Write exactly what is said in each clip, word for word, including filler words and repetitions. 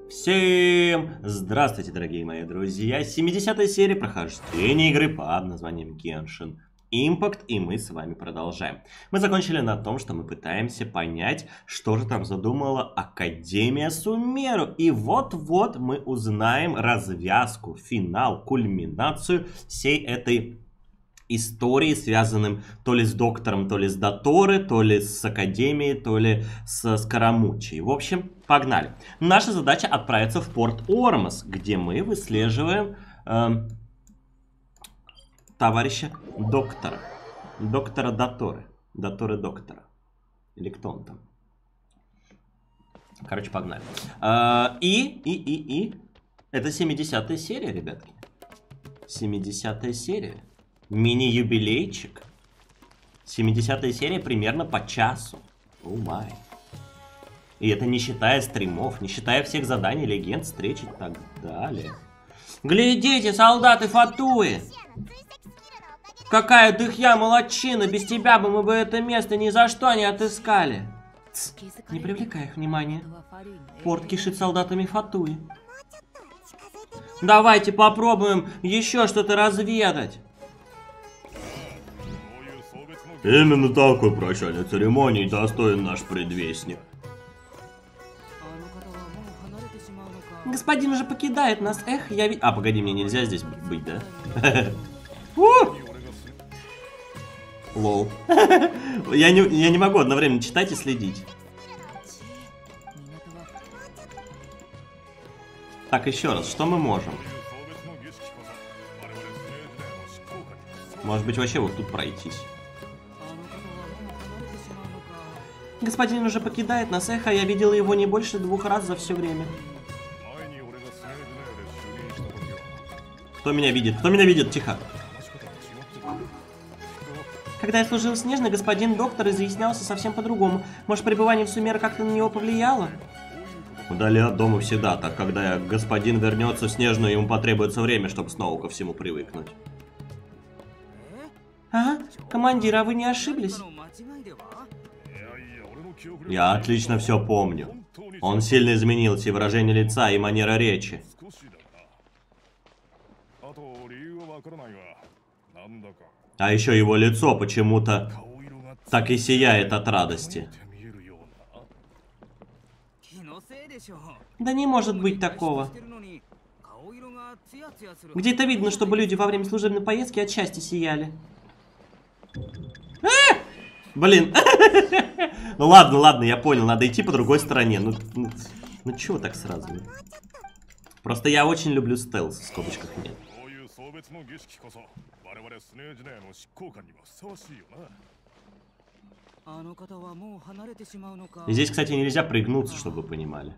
Всем здравствуйте, дорогие мои друзья! семидесятая серия прохождения игры под названием Genshin Impact, и мы с вами продолжаем. Мы закончили на том, что мы пытаемся понять, что же там задумала Академия Сумеру. И вот-вот мы узнаем развязку, финал, кульминацию всей этой истории, связанным то ли с доктором, то ли с Доторы, то ли с Академией, то ли с Скоромучей. В общем, погнали. Наша задача отправиться в порт Ормос, где мы выслеживаем э, товарища доктора. Доктора Доторы. Доторы доктора. Или кто он там? Короче, погнали. Э, и, и, и, и. Это семидесятая серия, ребятки. семидесятая серия. Мини-юбилейчик. семидесятая серия примерно по часу. О май. И это не считая стримов, не считая всех заданий, легенд, встреч и так далее. Глядите, солдаты Фатуи! Какая дыхья молодчина! Без тебя бы мы бы это место ни за что не отыскали. Тс, не привлекай их внимания. Порт кишит солдатами Фатуи. Давайте попробуем еще что-то разведать. Именно такой прощальной церемонии достоин наш предвестник. Господин уже покидает нас. Эх, я ведь... А, погоди, мне нельзя здесь быть, да? Лол. Я не, я не могу одновременно читать и следить. Так, еще раз, что мы можем? Может быть, вообще вот тут пройтись. Господин уже покидает нас, эх, а я видела его не больше двух раз за все время. Кто меня видит? Кто меня видит? Тихо. Когда я служил в Снежной, господин доктор изъяснялся совсем по-другому. Может, пребывание в Сумере как-то на него повлияло? Вдали от дома всегда так. Когда господин вернется в Снежную, ему потребуется время, чтобы снова ко всему привыкнуть. Ага, командир, а вы не ошиблись? Я отлично все помню. Он сильно изменился, и выражение лица, и манера речи. А еще его лицо почему-то так и сияет от радости. Да не может быть такого. Где-то видно, чтобы люди во время служебной поездки от счастья сияли. А! Блин. Ну ладно, ладно, я понял, надо идти по другой стороне. Ну, ну, ну чего так сразу? Просто я очень люблю стелс, в скобочках нет. И здесь, кстати, нельзя пригнуться, чтобы вы понимали.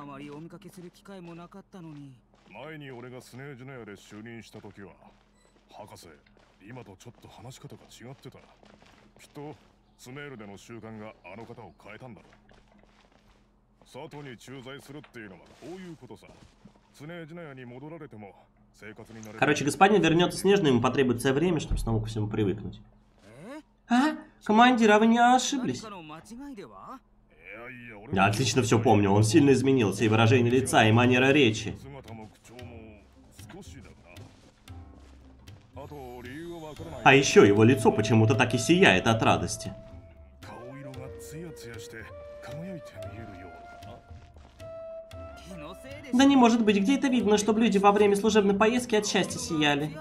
Короче, господин вернется Снежный, ему потребуется время, чтобы снова ко всему привыкнуть. А? Командир, а вы не ошиблись? Я отлично все помню, он сильно изменился, и выражение лица, и манера речи. А еще его лицо почему-то так и сияет от радости. Да не может быть, где это видно, чтобы люди во время служебной поездки от счастья сияли?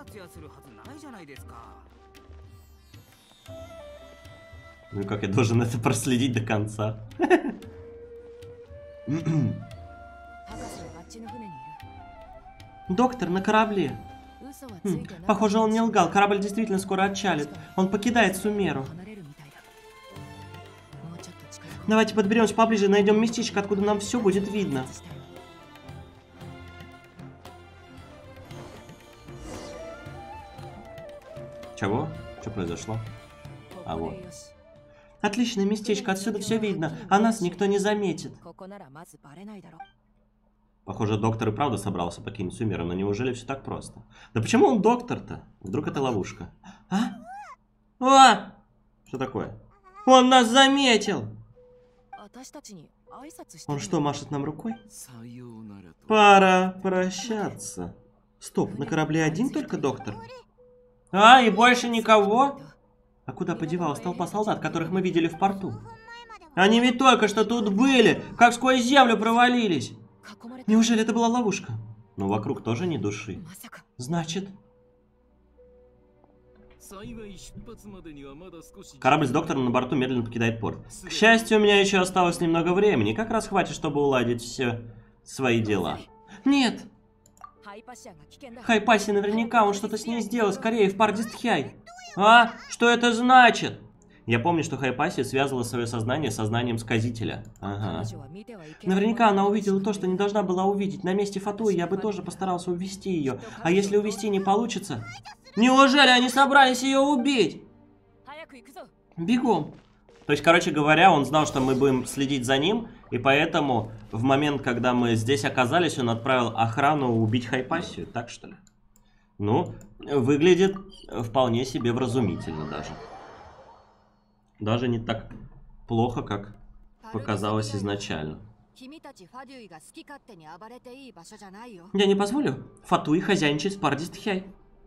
Ну как, я должен это проследить до конца? Доктор на корабле. Хм, похоже, он не лгал. Корабль действительно скоро отчалит. Он покидает Сумеру. Давайте подберемся поближе, найдем местечко, откуда нам все будет видно. Чего? Что произошло? А вот. Отличное местечко, отсюда все видно, а нас никто не заметит. Похоже, доктор и правда собрался покинуть Сумеру, но неужели все так просто? Да почему он доктор-то? Вдруг это ловушка? А? А! Что такое? Он нас заметил! Он что, машет нам рукой? Пора прощаться. Стоп, на корабле один только доктор? А, и больше никого? А куда подевалась толпа солдат, которых мы видели в порту? Они ведь только что тут были, как сквозь землю провалились. Неужели это была ловушка? Но вокруг тоже ни души. Значит... Корабль с доктором на борту медленно покидает порт. К счастью, у меня еще осталось немного времени. Как раз хватит, чтобы уладить все свои дела. Нет! Хайпаси наверняка, он что-то с ней сделал. Скорее, в Пардистхай. А? Что это значит? Я помню, что Хайпаси связывала свое сознание с сознанием сказителя. Ага. Наверняка она увидела то, что не должна была увидеть. На месте Фатуи я бы тоже постарался увести ее. А если увести не получится... Неужели они собрались ее убить? Бегом. То есть, короче говоря, он знал, что мы будем следить за ним, и поэтому в момент, когда мы здесь оказались, он отправил охрану убить Хайпассию, так что ли? Ну, выглядит вполне себе вразумительно даже. Даже не так плохо, как показалось изначально. Я не позволю Фатуи хозяйничать в Пардистхай.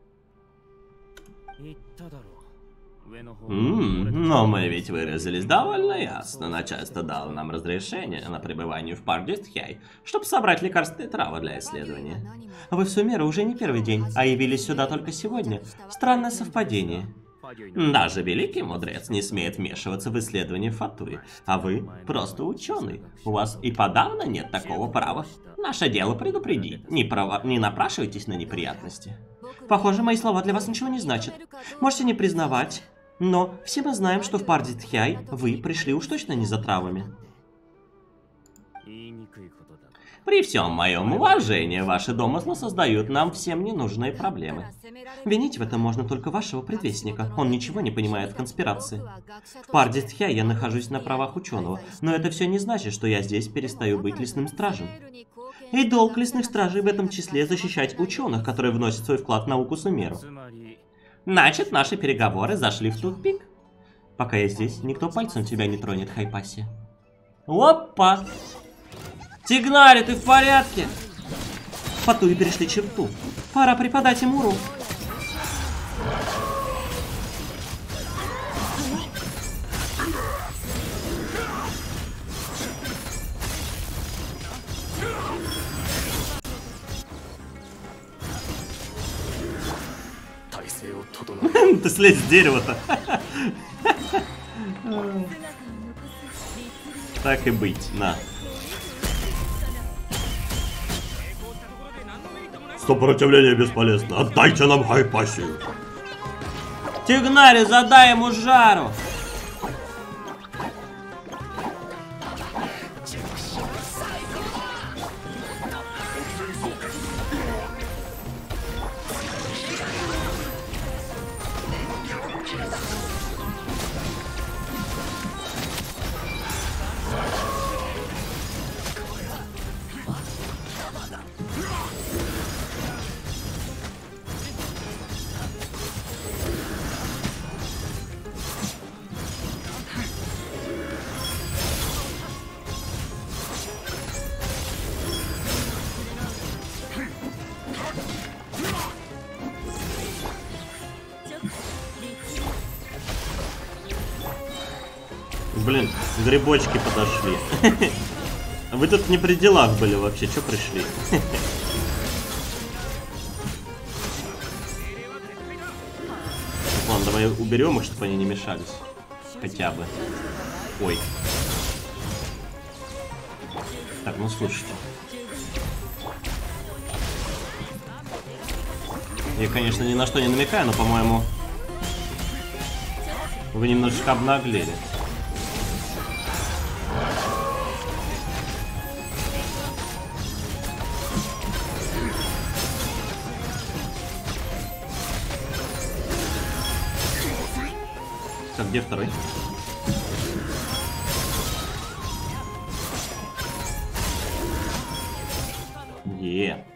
Mm, но мы ведь выразились довольно ясно. Начальство дало нам разрешение на пребывание в Пардистхай, чтобы собрать лекарственные травы для исследования. Вы в Сумеру уже не первый день, а явились сюда только сегодня. Странное совпадение. Даже великий мудрец не смеет вмешиваться в исследования Фатуи, а вы просто ученый. У вас и подавно нет такого права. Наше дело предупредить. Не, права... не напрашивайтесь на неприятности. Похоже, мои слова для вас ничего не значат. Можете не признавать, но все мы знаем, что в Пардистхай вы пришли уж точно не за травами. При всем моем уважении, ваши домыслы создают нам всем ненужные проблемы. Винить в этом можно только вашего предвестника. Он ничего не понимает в конспирации. В Пардистхай я нахожусь на правах ученого, но это все не значит, что я здесь перестаю быть лесным стражем. И долг лесных стражей в этом числе защищать ученых, которые вносят свой вклад в науку Сумеру. Значит, наши переговоры зашли в тупик. Пока я здесь, никто пальцем тебя не тронет, Хайпаси. Опа! Тигнари, ты в порядке? Фатуи перешли черту. Пора преподать им урок. Ты слезь с дерева-то. Так и быть, на. Сопротивление бесполезно. Отдайте нам Хайпассию. Тигнари, задай ему жару. Блин, грибочки подошли. Вы тут не при делах были вообще, что пришли? Ладно, давай уберем их, чтобы они не мешались. Хотя бы. Ой. Так, ну слушайте. Я, конечно, ни на что не намекаю, но, по-моему, вы немножечко обнаглели. Так, где второй? Е.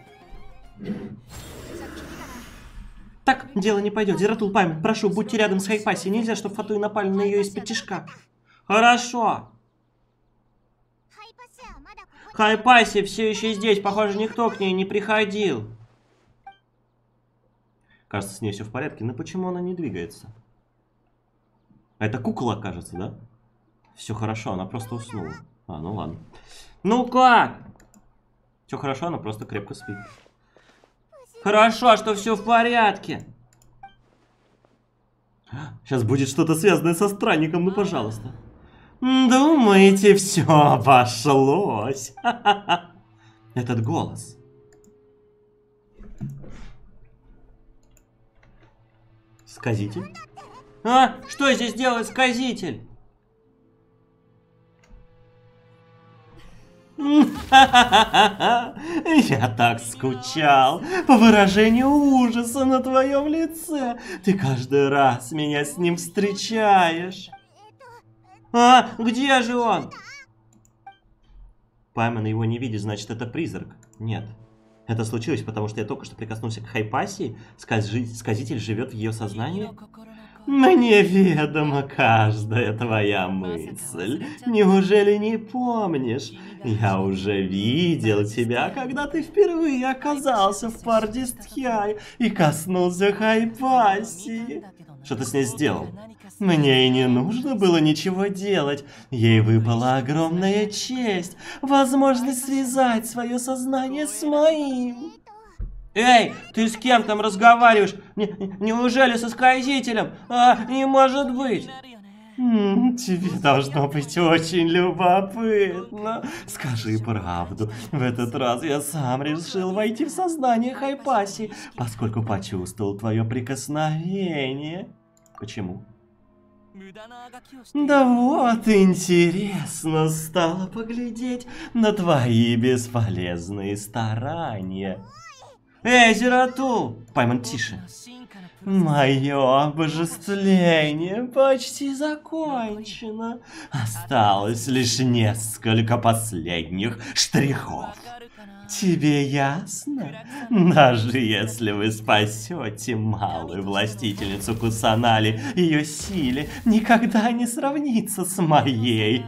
Так, дело не пойдет. Зератул Паймон, прошу, будьте рядом с Хайпаси. Нельзя, чтобы Фатуи напали на ее из-под тишка. Хорошо. Хайпаси все еще здесь. Похоже, никто к ней не приходил. Кажется, с ней все в порядке. Но почему она не двигается? Это кукла, кажется, да? Все хорошо, она просто уснула. А, ну ладно. Ну как? Все хорошо, она просто крепко спит. Хорошо, что все в порядке. Сейчас будет что-то связанное со странником, ну пожалуйста. Думаете, все обошлось? Этот голос. Сказитель? А, что здесь делает сказитель? Я так скучал по выражению ужаса на твоем лице. Ты каждый раз меня с ним встречаешь. А, где же он? Пайман его не видит, значит, это призрак. Нет. Это случилось, потому что я только что прикоснулся к Хайпасии. Сказитель живет в ее сознании. Мне ведома каждая твоя мысль. Неужели не помнишь? Я уже видел тебя, когда ты впервые оказался в Пардистхяй и коснулся Хайпасии. Что ты с ней сделал? Мне и не нужно было ничего делать. Ей выпала огромная честь, возможность связать свое сознание с моим. Эй, ты с кем там разговариваешь? Не, неужели со сказителем? А, не может быть. М-м, тебе должно быть очень любопытно. Скажи правду. В этот раз я сам решил войти в сознание Хайпаси, поскольку почувствовал твое прикосновение. Почему? Да вот, интересно стало поглядеть на твои бесполезные старания. Эй, Зератул! Пайман, тише. Мое обожествление почти закончено. Осталось лишь несколько последних штрихов. Тебе ясно? Даже если вы спасете малую властительницу Кусанали, ее силе никогда не сравнится с моей.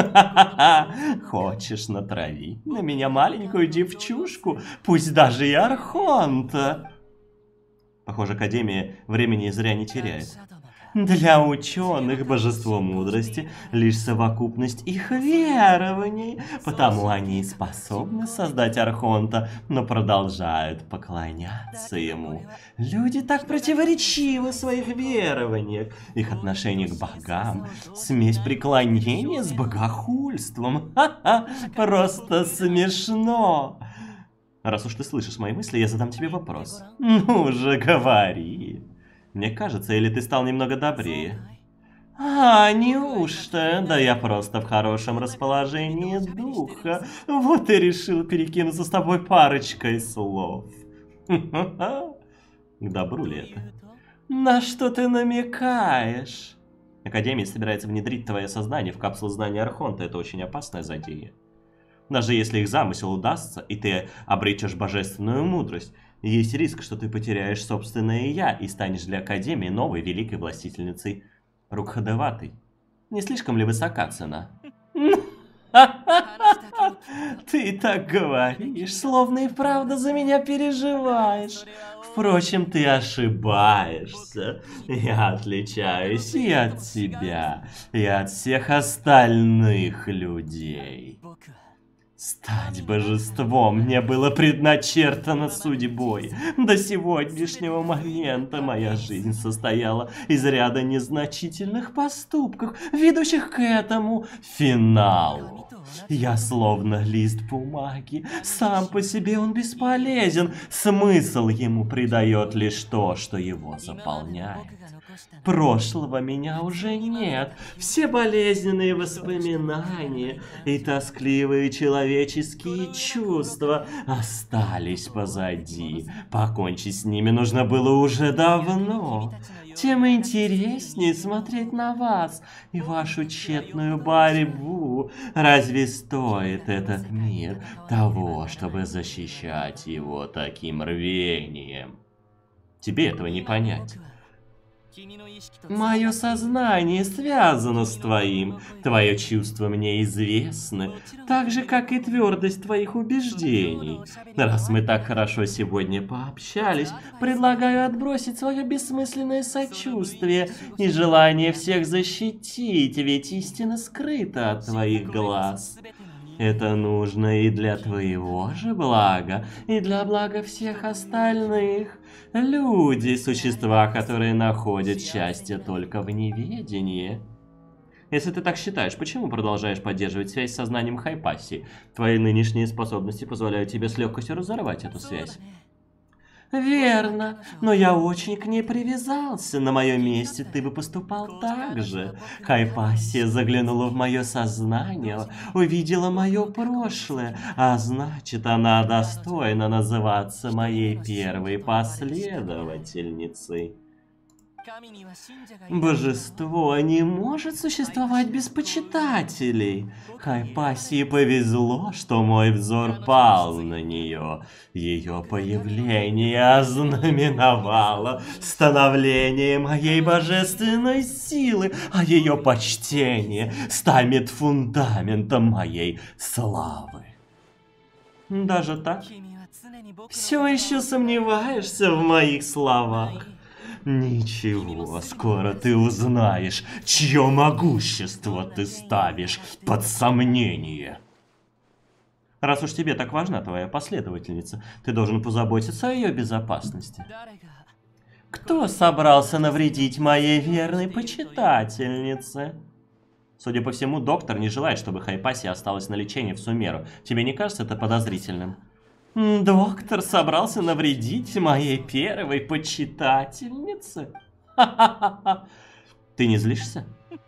Хочешь натравить на меня маленькую девчушку, пусть даже и архонта? Похоже, Академия времени зря не теряет. Для ученых божество мудрости лишь совокупность их верований, потому они способны создать архонта, но продолжают поклоняться ему. Люди так противоречивы в своих верованиях, их отношение к богам, смесь преклонения с богохульством. Ха-ха, просто смешно. Раз уж ты слышишь мои мысли, я задам тебе вопрос. Ну же, говори. Мне кажется, или ты стал немного добрее? А, неужто? Да я просто в хорошем расположении духа. Вот и решил перекинуться с тобой парочкой слов. К добру ли это? На что ты намекаешь? Академия собирается внедрить твое сознание в капсулу знания Архонта. Это очень опасная затея. Даже если их замысел удастся, и ты обретешь божественную мудрость, есть риск, что ты потеряешь собственное «я» и станешь для Академии новой великой властительницей Рукхадеватой. Не слишком ли высока цена? Ты так говоришь, словно и правда за меня переживаешь. Впрочем, ты ошибаешься. Я отличаюсь и от тебя, и от всех остальных людей. Стать божеством мне было предначертано судьбой. До сегодняшнего момента моя жизнь состояла из ряда незначительных поступков, ведущих к этому финалу. Я словно лист бумаги, сам по себе он бесполезен, смысл ему придает лишь то, что его заполняет. Прошлого меня уже нет. Все болезненные воспоминания и тоскливые человеческие чувства остались позади. Покончить с ними нужно было уже давно. Тем интереснее смотреть на вас и вашу тщетную борьбу. Разве стоит этот мир того, чтобы защищать его таким рвением? Тебе этого не понять. Мое сознание связано с твоим. Твое чувство мне известно, так же, как и твердость твоих убеждений. Раз мы так хорошо сегодня пообщались, предлагаю отбросить свое бессмысленное сочувствие и желание всех защитить, ведь истина скрыта от твоих глаз. Это нужно и для твоего же блага, и для блага всех остальных. Люди — существа, которые находят счастье только в неведении. Если ты так считаешь, почему продолжаешь поддерживать связь с сознанием Хайпассии? Твои нынешние способности позволяют тебе с легкостью разорвать эту связь. Верно, но я очень к ней привязался. На моем месте ты бы поступал так же. Хайпассия заглянула в мое сознание, увидела мое прошлое, а значит, она достойна называться моей первой последовательницей. Божество не может существовать без почитателей. Хайпассии повезло, что мой взор пал на нее. Ее появление ознаменовало становление моей божественной силы, а ее почтение станет фундаментом моей славы. Даже так? Все еще сомневаешься в моих словах? Ничего, скоро ты узнаешь, чье могущество ты ставишь под сомнение. Раз уж тебе так важна твоя последовательница, ты должен позаботиться о ее безопасности. Кто собрался навредить моей верной почитательнице? Судя по всему, доктор не желает, чтобы Хайпассия осталась на лечении в Сумеру. Тебе не кажется это подозрительным? Доктор собрался навредить моей первой почитательнице? Ты не злишься?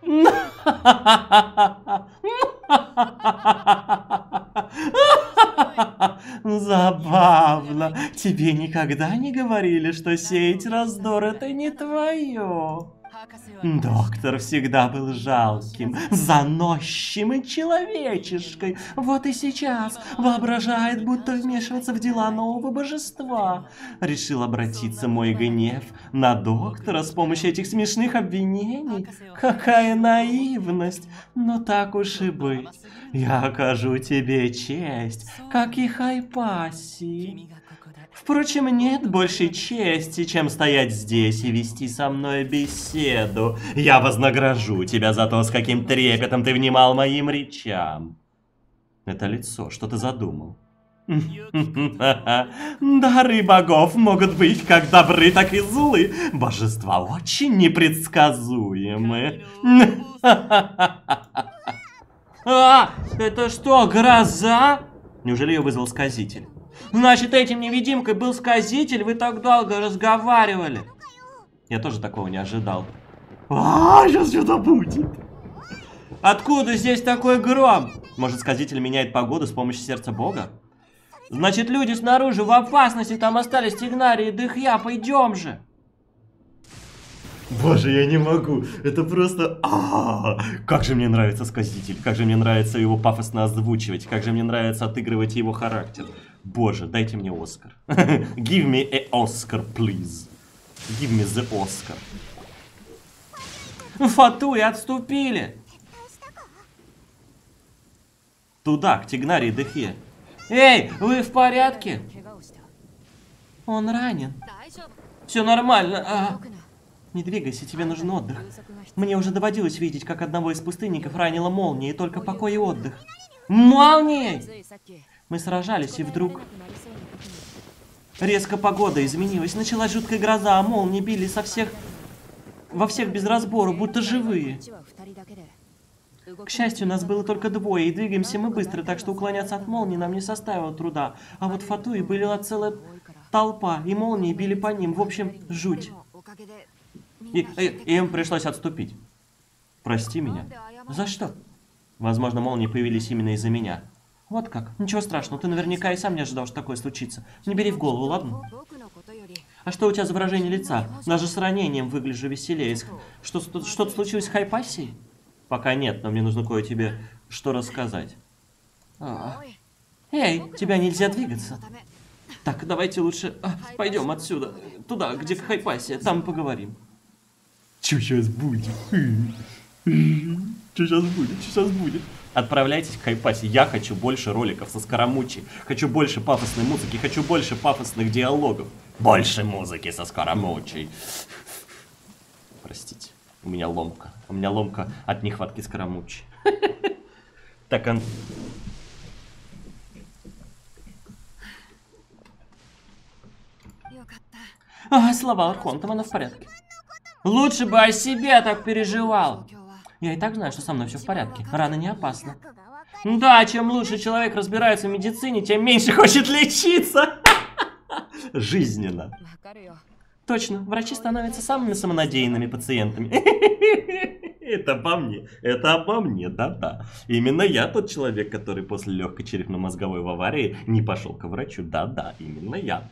Забавно. Тебе никогда не говорили, что сеять раздор — это не твое. Доктор всегда был жалким, заносчивым человечешкой. Вот и сейчас воображает, будто вмешивается в дела нового божества. Решил обратиться мой гнев на доктора с помощью этих смешных обвинений. Какая наивность! Но так уж и быть. Я окажу тебе честь, как и Хайпассии. Впрочем, нет большей чести, чем стоять здесь и вести со мной беседу. Я вознагражу тебя за то, с каким трепетом ты внимал моим речам. Это лицо, что ты задумал? Дары богов могут быть как добры, так и злы. Божества очень непредсказуемы. А, это что, гроза? Неужели ее вызвал сказитель? Значит, этим невидимкой был сказитель, вы так долго разговаривали. Я тоже такого не ожидал. А, сейчас что-то будет. Откуда здесь такой гром? Может, сказитель меняет погоду с помощью сердца бога? Значит, люди снаружи в опасности, там остались Тигнари и Дыхья, пойдем же. Боже, я не могу. Это просто... А-а-а! Как же мне нравится сказитель. Как же мне нравится его пафосно озвучивать. Как же мне нравится отыгрывать его характер. Боже, дайте мне Оскар. Give me a Oscar, please. Give me the Oscar. Фатуи отступили. Туда, к Тигнари и Дыхье. Эй, вы в порядке? Он ранен. Все нормально. А... Не двигайся, тебе нужен отдых. Мне уже доводилось видеть, как одного из пустынников ранила молния, и только покой и отдых. Молнией! Мы сражались, и вдруг... Резко погода изменилась, началась жуткая гроза, а молнии били со всех... во всех без разбору, будто живые. К счастью, нас было только двое, и двигаемся мы быстро, так что уклоняться от молнии нам не составило труда. А вот Фатуи была целая толпа, и молнии били по ним, в общем, жуть. И, и, и им пришлось отступить. Прости меня. За что? Возможно, молнии появились именно из-за меня. Вот как. Ничего страшного, ты наверняка и сам не ожидал, что такое случится. Не бери в голову, ладно? А что у тебя за выражение лица? Даже с ранением выгляжу веселее. Что-то что случилось с Хайпассией? Пока нет, но мне нужно кое тебе что рассказать. А. Эй, тебя нельзя двигаться. Так, давайте лучше а, пойдем отсюда. Туда, где Хайпассия, там поговорим. Что сейчас будет? Что сейчас будет? Что сейчас будет? Отправляйтесь к Хайпасе. Я хочу больше роликов со Скоромучей. Хочу больше пафосной музыки. Хочу больше пафосных диалогов. Больше музыки со Скоромучей. Простите. У меня ломка. У меня ломка от нехватки Скоромучей. Так он... А, слава Архонтам, она в порядке. Лучше бы о себе так переживал. Я и так знаю, что со мной все в порядке. Рана не опасна. Да, чем лучше человек разбирается в медицине, тем меньше хочет лечиться. Жизненно. Точно, врачи становятся самыми самонадеянными пациентами. Это обо мне, это обо мне, да-да. Именно я тот человек, который после легкой черепно-мозговой аварии не пошел к врачу. Да-да, именно я.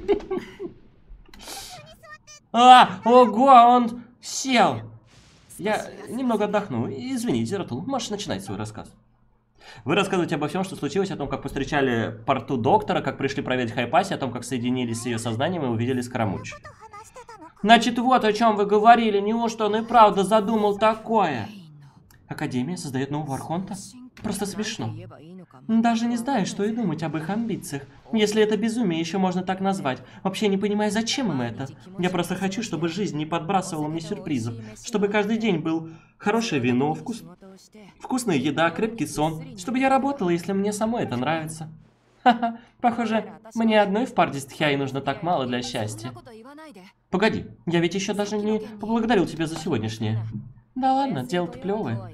А, ого, он сел. Я немного отдохну. Извините, Зератул, можешь начинать свой рассказ. Вы рассказываете обо всем, что случилось, о том, как повстречали порту доктора, как пришли проверить Хайпаси, о том, как соединились с ее сознанием и увидели Скоромучи. Значит, вот о чем вы говорили. Неужто он и правда задумал такое? Академия создает нового Архонта? Просто смешно. Даже не знаю, что и думать об их амбициях. Если это безумие, еще можно так назвать. Вообще не понимаю, зачем им это. Я просто хочу, чтобы жизнь не подбрасывала мне сюрпризов. Чтобы каждый день был хорошее вино, вкус... вкусная еда, крепкий сон. Чтобы я работала, если мне самой это нравится. Ха-ха, похоже, мне одной в Пардистхяе нужно так мало для счастья. Погоди, я ведь еще даже не поблагодарил тебя за сегодняшнее. Да ладно, дело-то плевое.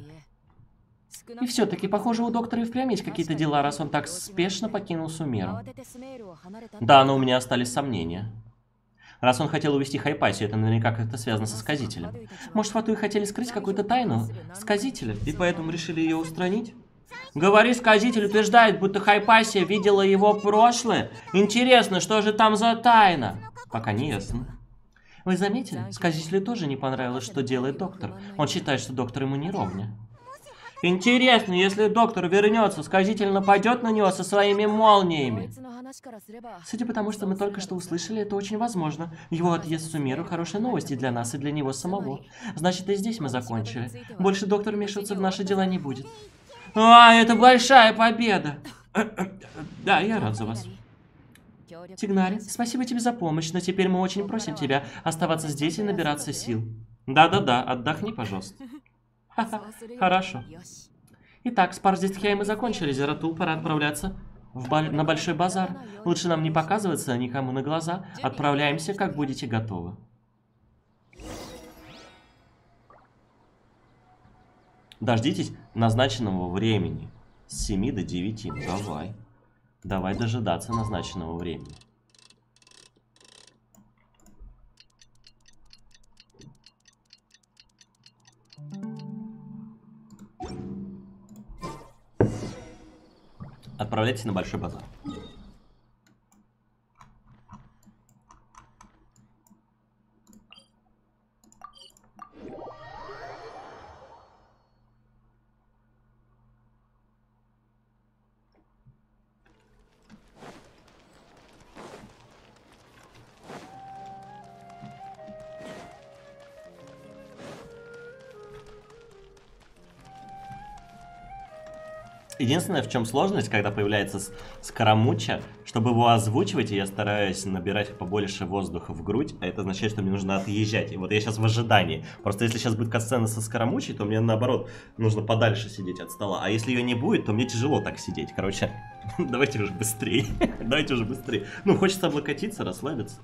И все-таки, похоже, у доктора и впрямь есть какие-то дела, раз он так спешно покинул Сумеру. Да, но у меня остались сомнения. Раз он хотел увести Хайпаси, это наверняка как-то связано со Сказителем. Может, Фатуи хотели скрыть какую-то тайну Сказителя, и поэтому решили ее устранить? Говори, Сказитель утверждает, будто Хайпасия видела его прошлое. Интересно, что же там за тайна? Пока не ясно. Вы заметили? Сказителю тоже не понравилось, что делает доктор. Он считает, что доктор ему не ровня. Интересно, если доктор вернется, Сказитель нападет на него со своими молниями. Судя по тому, что мы только что услышали, это очень возможно. Его отъезд в Сумеру — хорошие новости для нас и для него самого. Значит, и здесь мы закончили. Больше доктор вмешиваться в наши дела не будет. А, это большая победа! Да, я рад за вас. Тигнари, спасибо тебе за помощь, но теперь мы очень просим тебя оставаться здесь и набираться сил. Да-да-да, отдохни, пожалуйста. Ха-ха, хорошо. Итак, с Пардистхяем мы закончили, Зератул, пора отправляться в ба на Большой базар. Лучше нам не показываться никому на глаза. Отправляемся, как будете готовы. Дождитесь назначенного времени. С семи до девяти. Ну, давай. Давай дожидаться назначенного времени. Отправляйтесь на Большой базар. Единственное, в чем сложность, когда появляется Скоромуча, чтобы его озвучивать, я стараюсь набирать побольше воздуха в грудь, а это означает, что мне нужно отъезжать. И вот я сейчас в ожидании. Просто если сейчас будет катсцена со Скоромучей, то мне наоборот нужно подальше сидеть от стола. А если ее не будет, то мне тяжело так сидеть. Короче, давайте уже быстрее. Давайте уже быстрее. Ну, хочется облокотиться, расслабиться.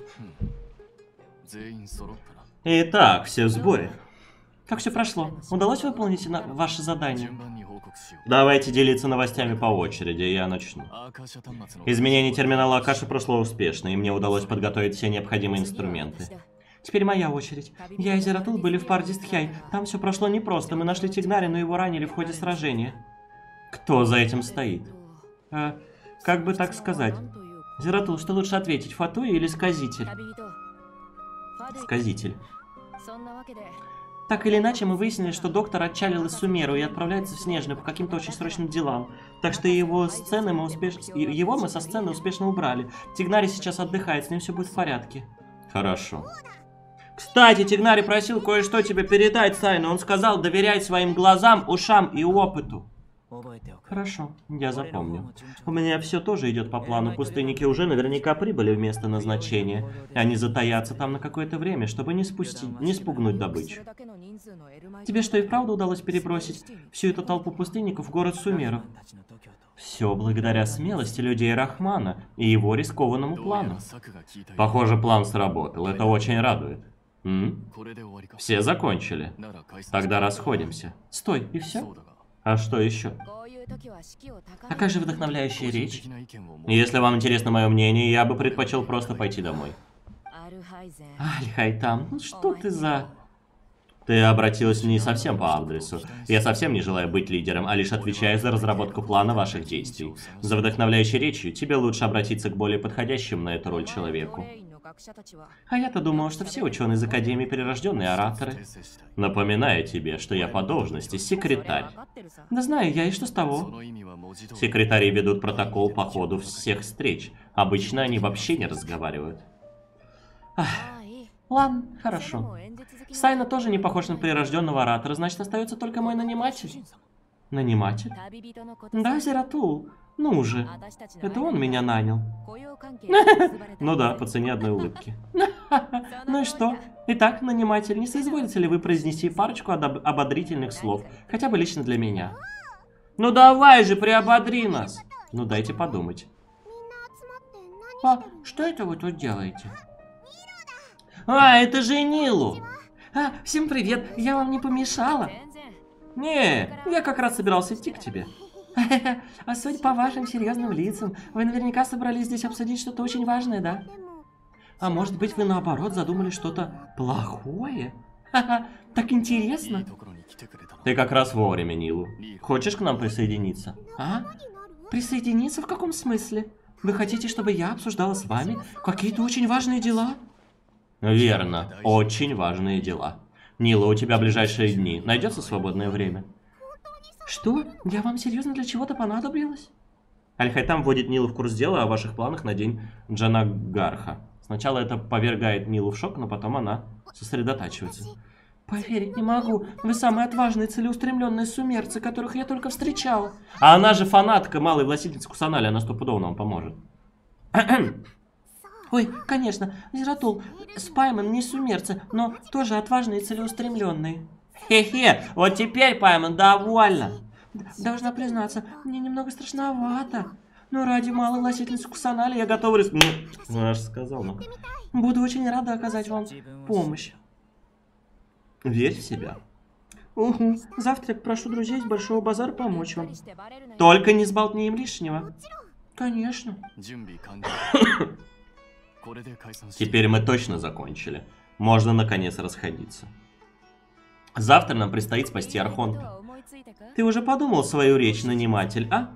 Итак, все в сборе. Как все прошло? Удалось выполнить на... ваше задание? Давайте делиться новостями по очереди, я начну. Изменение терминала Акаши прошло успешно, и мне удалось подготовить все необходимые инструменты. Теперь моя очередь. Я и Зератул были в Пардистхяй. Там все прошло непросто. Мы нашли Тигнари, но его ранили в ходе сражения. Кто за этим стоит? А, как бы так сказать? Зератул, что лучше ответить, Фатуи или Сказитель? Сказитель. Так или иначе, мы выяснили, что доктор отчалил из Сумеру и отправляется в Снежную по каким-то очень срочным делам. Так что его сцены мы успеш... его мы со сцены успешно убрали. Тигнари сейчас отдыхает, с ним все будет в порядке. Хорошо. Кстати, Тигнари просил кое-что тебе передать, Сайна. Он сказал, доверяй своим глазам, ушам и опыту. Хорошо, я запомню. У меня все тоже идет по плану. Пустынники уже наверняка прибыли в место назначения. Они затаятся там на какое-то время, чтобы не спустить, не спугнуть добычу. Тебе что, и вправду удалось перебросить всю эту толпу пустынников в город Сумеров? Все благодаря смелости людей Рахмана и его рискованному плану. Похоже, план сработал. Это очень радует. М? Все закончили. Тогда расходимся. Стой, и все? А что еще? А как же вдохновляющая речь? Если вам интересно мое мнение, я бы предпочел просто пойти домой. Аль-Хайтам, ну что ты за... Ты обратилась не совсем по адресу. Я совсем не желаю быть лидером, а лишь отвечаю за разработку плана ваших действий. За вдохновляющей речью тебе лучше обратиться к более подходящему на эту роль человеку. А я-то думал, что все ученые из Академии перерожденные ораторы. Напоминаю тебе, что я по должности секретарь. Да знаю я, и что с того? Секретари ведут протокол по ходу всех встреч. Обычно они вообще не разговаривают. Ах, ладно, хорошо. Сайна тоже не похож на прирожденного оратора, значит, остается только мой наниматель. Наниматель? Да, Зератул. Ну уже. Это он меня нанял. Ну да, по цене одной улыбки. Ну и что? Итак, наниматель, не соизволите ли вы произнести парочку ободрительных слов? Хотя бы лично для меня. Ну давай же, приободри нас. Ну дайте подумать. А, что это вы тут делаете? А, это же Нилу. А, всем привет, я вам не помешала? Не, я как раз собирался идти к тебе. А судя по вашим серьезным лицам, вы наверняка собрались здесь обсудить что-то очень важное, да? А может быть, вы наоборот задумали что-то плохое? Ха-ха, так интересно. Ты как раз вовремя, Нилу. Хочешь к нам присоединиться? А? Присоединиться в каком смысле? Вы хотите, чтобы я обсуждала с вами какие-то очень важные дела? Верно, очень важные дела. Нила, у тебя ближайшие дни найдется свободное время? Что? Я вам серьезно для чего-то понадобилась? Аль-Хайтам вводит Нилу в курс дела о ваших планах на день Джанагарха. Сначала это повергает Нилу в шок, но потом она сосредотачивается. Поверить не могу. Вы самые отважные, целеустремленные сумерцы, которых я только встречал. А она же фанатка малой властительницы Кусанали, она стопудово нам поможет. Ой, конечно, Зератул, Спайман не сумерцы, но тоже отважные и целеустремленные. Хе-хе, вот теперь, Пайман, довольна. Должна признаться, мне немного страшновато. Но ради малой властительницы Кусанали я готова рискнуть. Ну, я же сказал, ну. Буду очень рада оказать вам помощь. Верь в себя. Угу. Завтра я прошу друзей из Большого базара помочь вам. Только не сболтни им лишнего. Конечно. Теперь мы точно закончили. Можно наконец расходиться. Завтра нам предстоит спасти Архонта. Ты уже подумал свою речь, наниматель, а?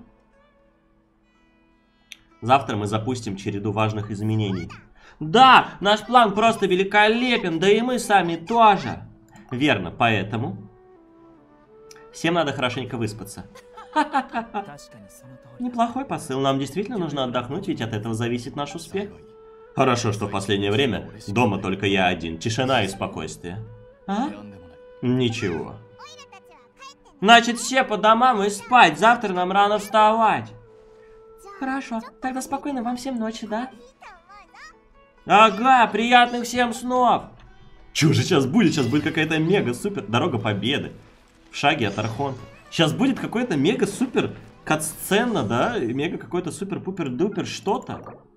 Завтра мы запустим череду важных изменений. Да, наш план просто великолепен, да и мы сами тоже. Верно, поэтому всем надо хорошенько выспаться. Неплохой посыл, нам действительно нужно отдохнуть, ведь от этого зависит наш успех. Хорошо, что в последнее время дома только я один, тишина и спокойствие. А? Ничего. Значит, все по домам и спать, завтра нам рано вставать. Хорошо, тогда спокойно вам всем ночи, да? Ага, приятных всем снов! Чё же сейчас будет? Сейчас будет какая-то мега-супер дорога победы. В шаге от Архонта. Сейчас будет какой-то мега-супер кат-сцена, да? Мега какой-то супер-пупер-дупер что-то.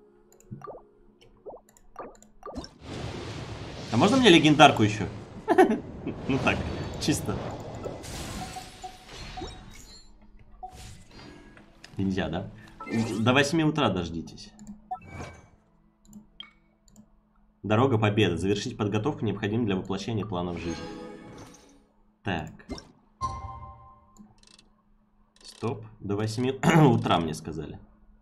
А можно мне легендарку еще? Ну так, чисто. Нельзя, да? До восьми утра дождитесь. Дорога победы. Завершить подготовку необходимо для воплощения плана в жизнь. Так. Стоп. До восьми утра мне сказали.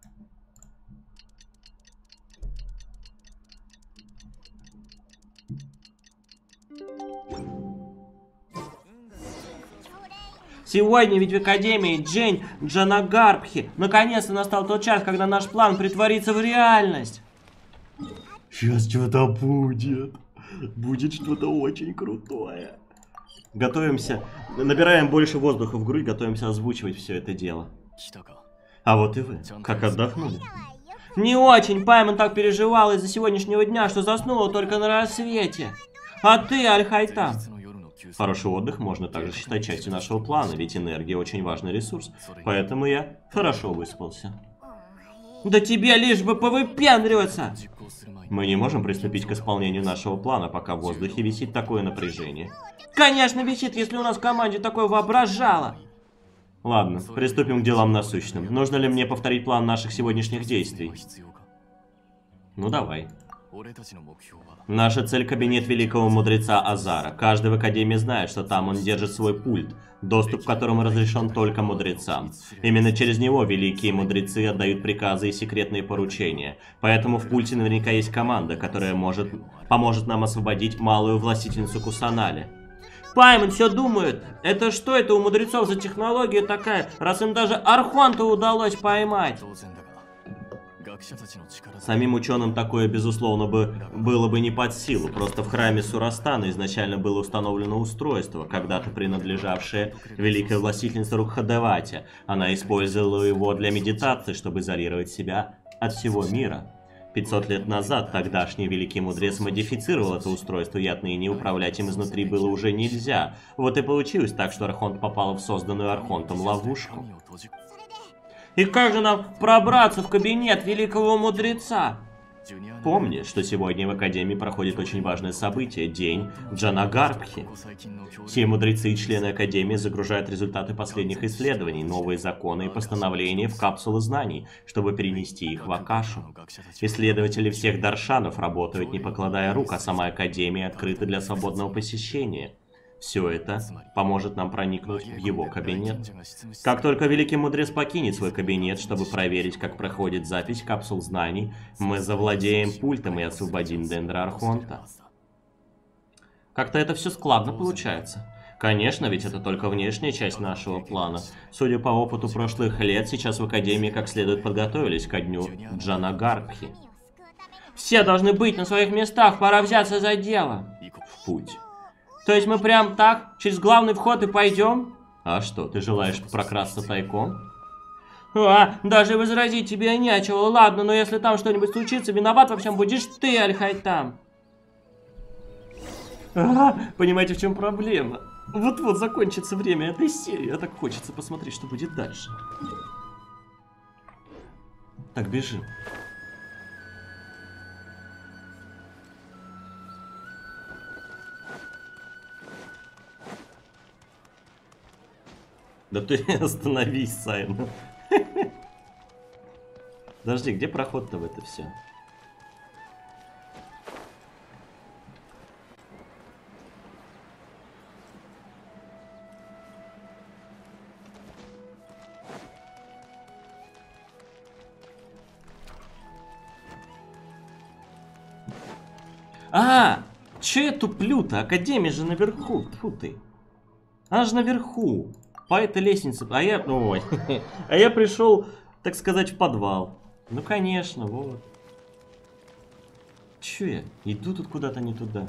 Сегодня ведь в Академии День Джанагарбхи. Наконец-то настал тот час, когда наш план притворится в реальность. Сейчас что-то будет. Будет что-то очень крутое. Готовимся, набираем больше воздуха в грудь, готовимся озвучивать все это дело. А вот и вы, как отдохнули? Не очень, Паймон так переживал из-за сегодняшнего дня, что заснула только на рассвете. А ты, Аль-Хайтам? Хороший отдых можно также считать частью нашего плана, ведь энергия очень важный ресурс. Поэтому я хорошо выспался. Да тебе лишь бы повыпендриваться! Мы не можем приступить к исполнению нашего плана, пока в воздухе висит такое напряжение. Конечно висит, если у нас в команде такое воображало. Ладно, приступим к делам насущным. Нужно ли мне повторить план наших сегодняшних действий? Ну давай. Наша цель — кабинет великого мудреца Азара. Каждый в Академии знает, что там он держит свой пульт, доступ к которому разрешен только мудрецам. Именно через него великие мудрецы отдают приказы и секретные поручения. Поэтому в пульте наверняка есть команда, которая может поможет нам освободить малую властительницу Кусанале. Паймон все думает, это что это у мудрецов за технология такая, раз им даже Архонта удалось поймать? Самим ученым такое, безусловно, бы, было бы не под силу. Просто в храме Сурастана изначально было установлено устройство, когда-то принадлежавшее великой властительнице Рукхадевате. Она использовала его для медитации, чтобы изолировать себя от всего мира. пятьсот лет назад тогдашний великий мудрец модифицировал это устройство, и отныне управлять им изнутри было уже нельзя. Вот и получилось так, что Архонт попала в созданную Архонтом ловушку. И как же нам пробраться в кабинет великого мудреца? Помни, что сегодня в Академии проходит очень важное событие — День Джанагарбхи. Все мудрецы и члены Академии загружают результаты последних исследований, новые законы и постановления в капсулы знаний, чтобы перенести их в Акашу. Исследователи всех даршанов работают, не покладая рук, а сама Академия открыта для свободного посещения. Все это поможет нам проникнуть в его кабинет. Как только великий мудрец покинет свой кабинет, чтобы проверить, как проходит запись капсул знаний, мы завладеем пультом и освободим Дендра Архонта. Как-то это все складно получается. Конечно, ведь это только внешняя часть нашего плана. Судя по опыту прошлых лет, сейчас в Академии как следует подготовились ко дню Джанагарбхи. Все должны быть на своих местах, пора взяться за дело. В путь. То есть мы прям так, через главный вход и пойдем? А что, ты желаешь прокрасться тайком? А, даже возразить тебе нечего. Ладно, но если там что-нибудь случится, виноват во всем будешь ты, Аль-Хайтам. А, понимаете, в чем проблема? Вот-вот закончится время этой серии, а так хочется посмотреть, что будет дальше. Так, бежим. Да ты остановись, Сайн. Подожди, где проход-то в это все? А, че я туплю-то? Академия же наверху. Тьфу ты. Она же наверху. По этой лестнице. А я... Ой. А я пришел, так сказать, в подвал. Ну, конечно, вот. Че я? Иду тут куда-то не туда.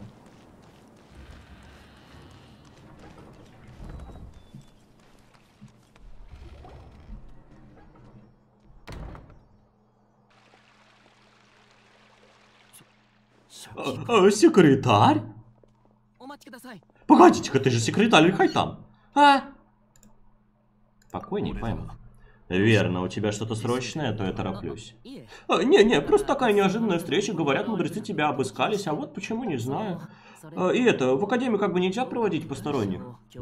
А, а, секретарь? Погодите-ка, ты же секретарь Аль-Хайтам. А? Спокойней, Паймон. Верно, у тебя что-то срочное, то я тороплюсь. Не-не, а, просто такая неожиданная встреча. Говорят, мудрецы тебя обыскались, а вот почему, не знаю. А, и это, в Академии как бы нельзя проводить посторонних.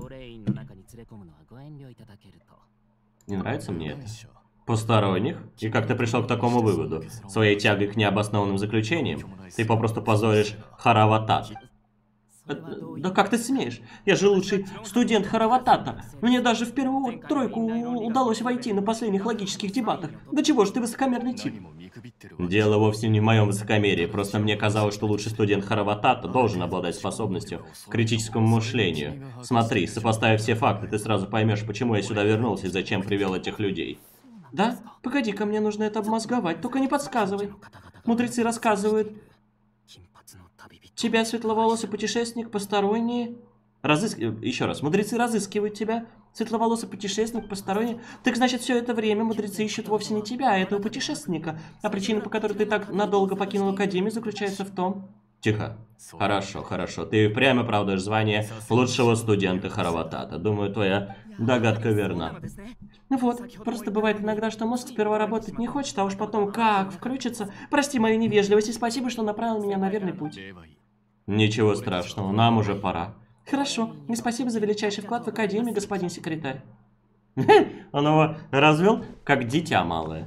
Не нравится мне это. Посторонних? И как ты пришел к такому выводу? Своей тягой к необоснованным заключениям? Ты попросту позоришь Хараватат. Да как ты смеешь? Я же лучший студент Хараватата. Мне даже в первую тройку удалось войти на последних логических дебатах. Да чего ж ты высокомерный тип? Дело вовсе не в моем высокомерии. Просто мне казалось, что лучший студент Хараватата должен обладать способностью к критическому мышлению. Смотри, сопоставив все факты, ты сразу поймешь, почему я сюда вернулся и зачем привел этих людей. Да? Погоди-ка, мне нужно это обмозговать. Только не подсказывай. Мудрецы рассказывают... Тебя, светловолосый путешественник, посторонние... Разыск... Еще раз. Мудрецы разыскивают тебя. Светловолосый путешественник, посторонний. Так значит, все это время мудрецы ищут вовсе не тебя, а этого путешественника. А причина, по которой ты так надолго покинул Академию, заключается в том... Тихо. Хорошо, хорошо. Ты прямо оправдываешь звание лучшего студента Хараватата. Думаю, твоя догадка верна. Ну вот, просто бывает иногда, что мозг сперва работать не хочет, а уж потом как включится. Прости мою невежливость и спасибо, что направил меня на верный путь. Ничего страшного, нам уже пора. Хорошо, и спасибо за величайший вклад в Академию, господин секретарь. Он его развел, как дитя малое.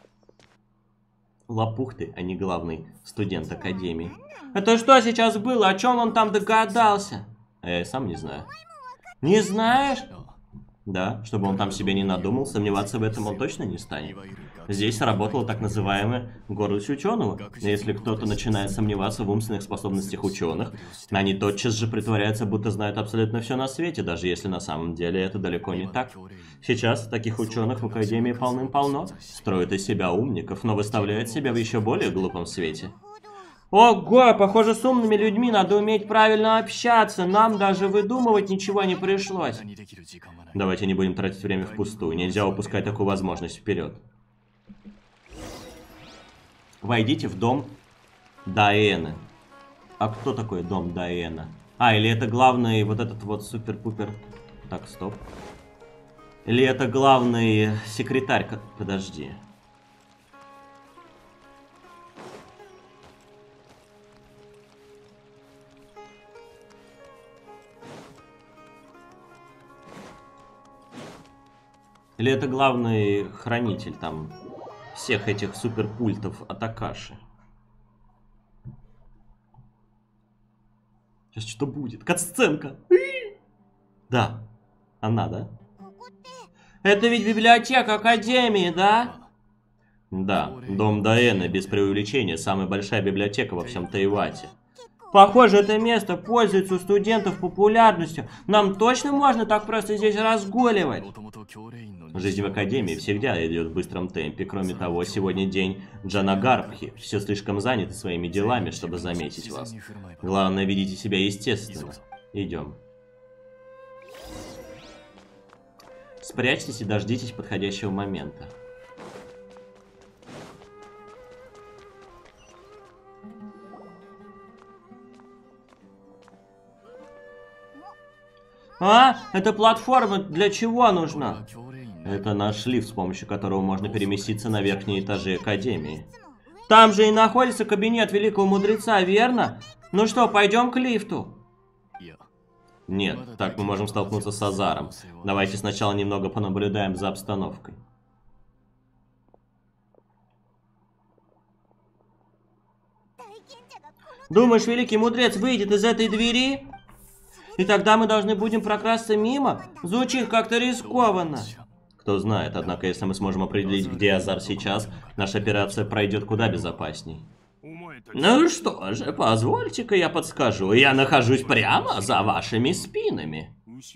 Лопух ты, а не главный студент Академии. Это что сейчас было? О чем он там догадался? Я сам не знаю. Не знаешь? Да, чтобы он там себе не надумал, сомневаться в этом он точно не станет. Здесь работала так называемая гордость ученого. Если кто-то начинает сомневаться в умственных способностях ученых, они тотчас же притворяются, будто знают абсолютно все на свете, даже если на самом деле это далеко не так. Сейчас таких ученых в Академии полным-полно, строят из себя умников, но выставляют себя в еще более глупом свете. Ого, похоже, с умными людьми надо уметь правильно общаться, нам даже выдумывать ничего не пришлось. Давайте не будем тратить время впустую, нельзя упускать такую возможность. Вперед. Войдите в дом Даэны. А кто такой дом Даэна? А, или это главный вот этот вот супер-пупер... Так, стоп. Или это главный секретарь... Подожди. Или это главный хранитель там всех этих суперпультов от Акаши? Сейчас что будет? Катсценка! Да, она, да? Это ведь библиотека Академии, да? Да, дом Даэна, без преувеличения, самая большая библиотека во всем Тейвате. Похоже, это место пользуется у студентов популярностью. Нам точно можно так просто здесь разгуливать? Жизнь в Академии всегда идет в быстром темпе. Кроме того, сегодня день Джанагарбхи. Все слишком заняты своими делами, чтобы заметить вас. Главное, ведите себя естественно. Идем. Спрячьтесь и дождитесь подходящего момента. А? Эта платформа для чего нужна? Это наш лифт, с помощью которого можно переместиться на верхние этажи Академии. Там же и находится кабинет Великого Мудреца, верно? Ну что, пойдем к лифту? Нет, так мы можем столкнуться с Азаром. Давайте сначала немного понаблюдаем за обстановкой. Думаешь, Великий Мудрец выйдет из этой двери? И тогда мы должны будем прокрасться мимо? Звучит как-то рискованно. Кто знает, однако, если мы сможем определить, где Азар сейчас, наша операция пройдет куда безопасней. Ну что же, позвольте-ка я подскажу. Я нахожусь прямо за вашими спинами.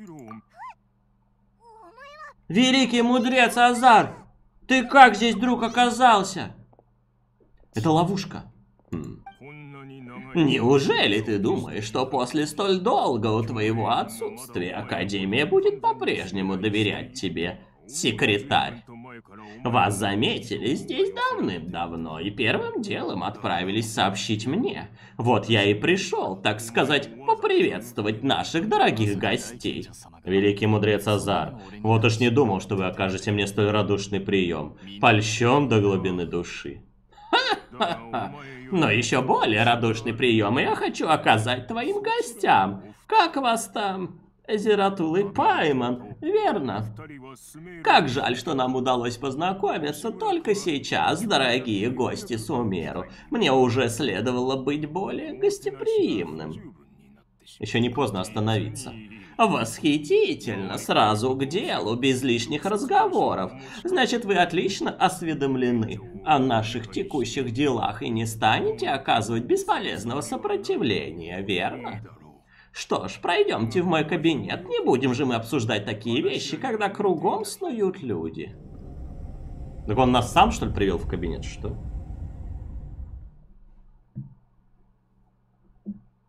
Великий Мудрец Азар! Ты как здесь вдруг оказался? Это ловушка. Хм. Неужели ты думаешь, что после столь долгого твоего отсутствия Академия будет по-прежнему доверять тебе, секретарь? Вас заметили здесь давным-давно и первым делом отправились сообщить мне. Вот я и пришел, так сказать, поприветствовать наших дорогих гостей. Великий Мудрец Азар, вот уж не думал, что вы окажете мне столь радушный прием. Польщен до глубины души. Ха-ха-ха. Но еще более радушный прием я хочу оказать твоим гостям. Как вас там? Зератул и Пайман, верно? Как жаль, что нам удалось познакомиться только сейчас, дорогие гости Сумеру. Мне уже следовало быть более гостеприимным. Еще не поздно остановиться. Восхитительно, сразу к делу, без лишних разговоров. Значит, вы отлично осведомлены о наших текущих делах и не станете оказывать бесполезного сопротивления, верно? Что ж, пройдемте в мой кабинет. Не будем же мы обсуждать такие вещи, когда кругом снуют люди. Так он нас сам, что ли, привел в кабинет, что?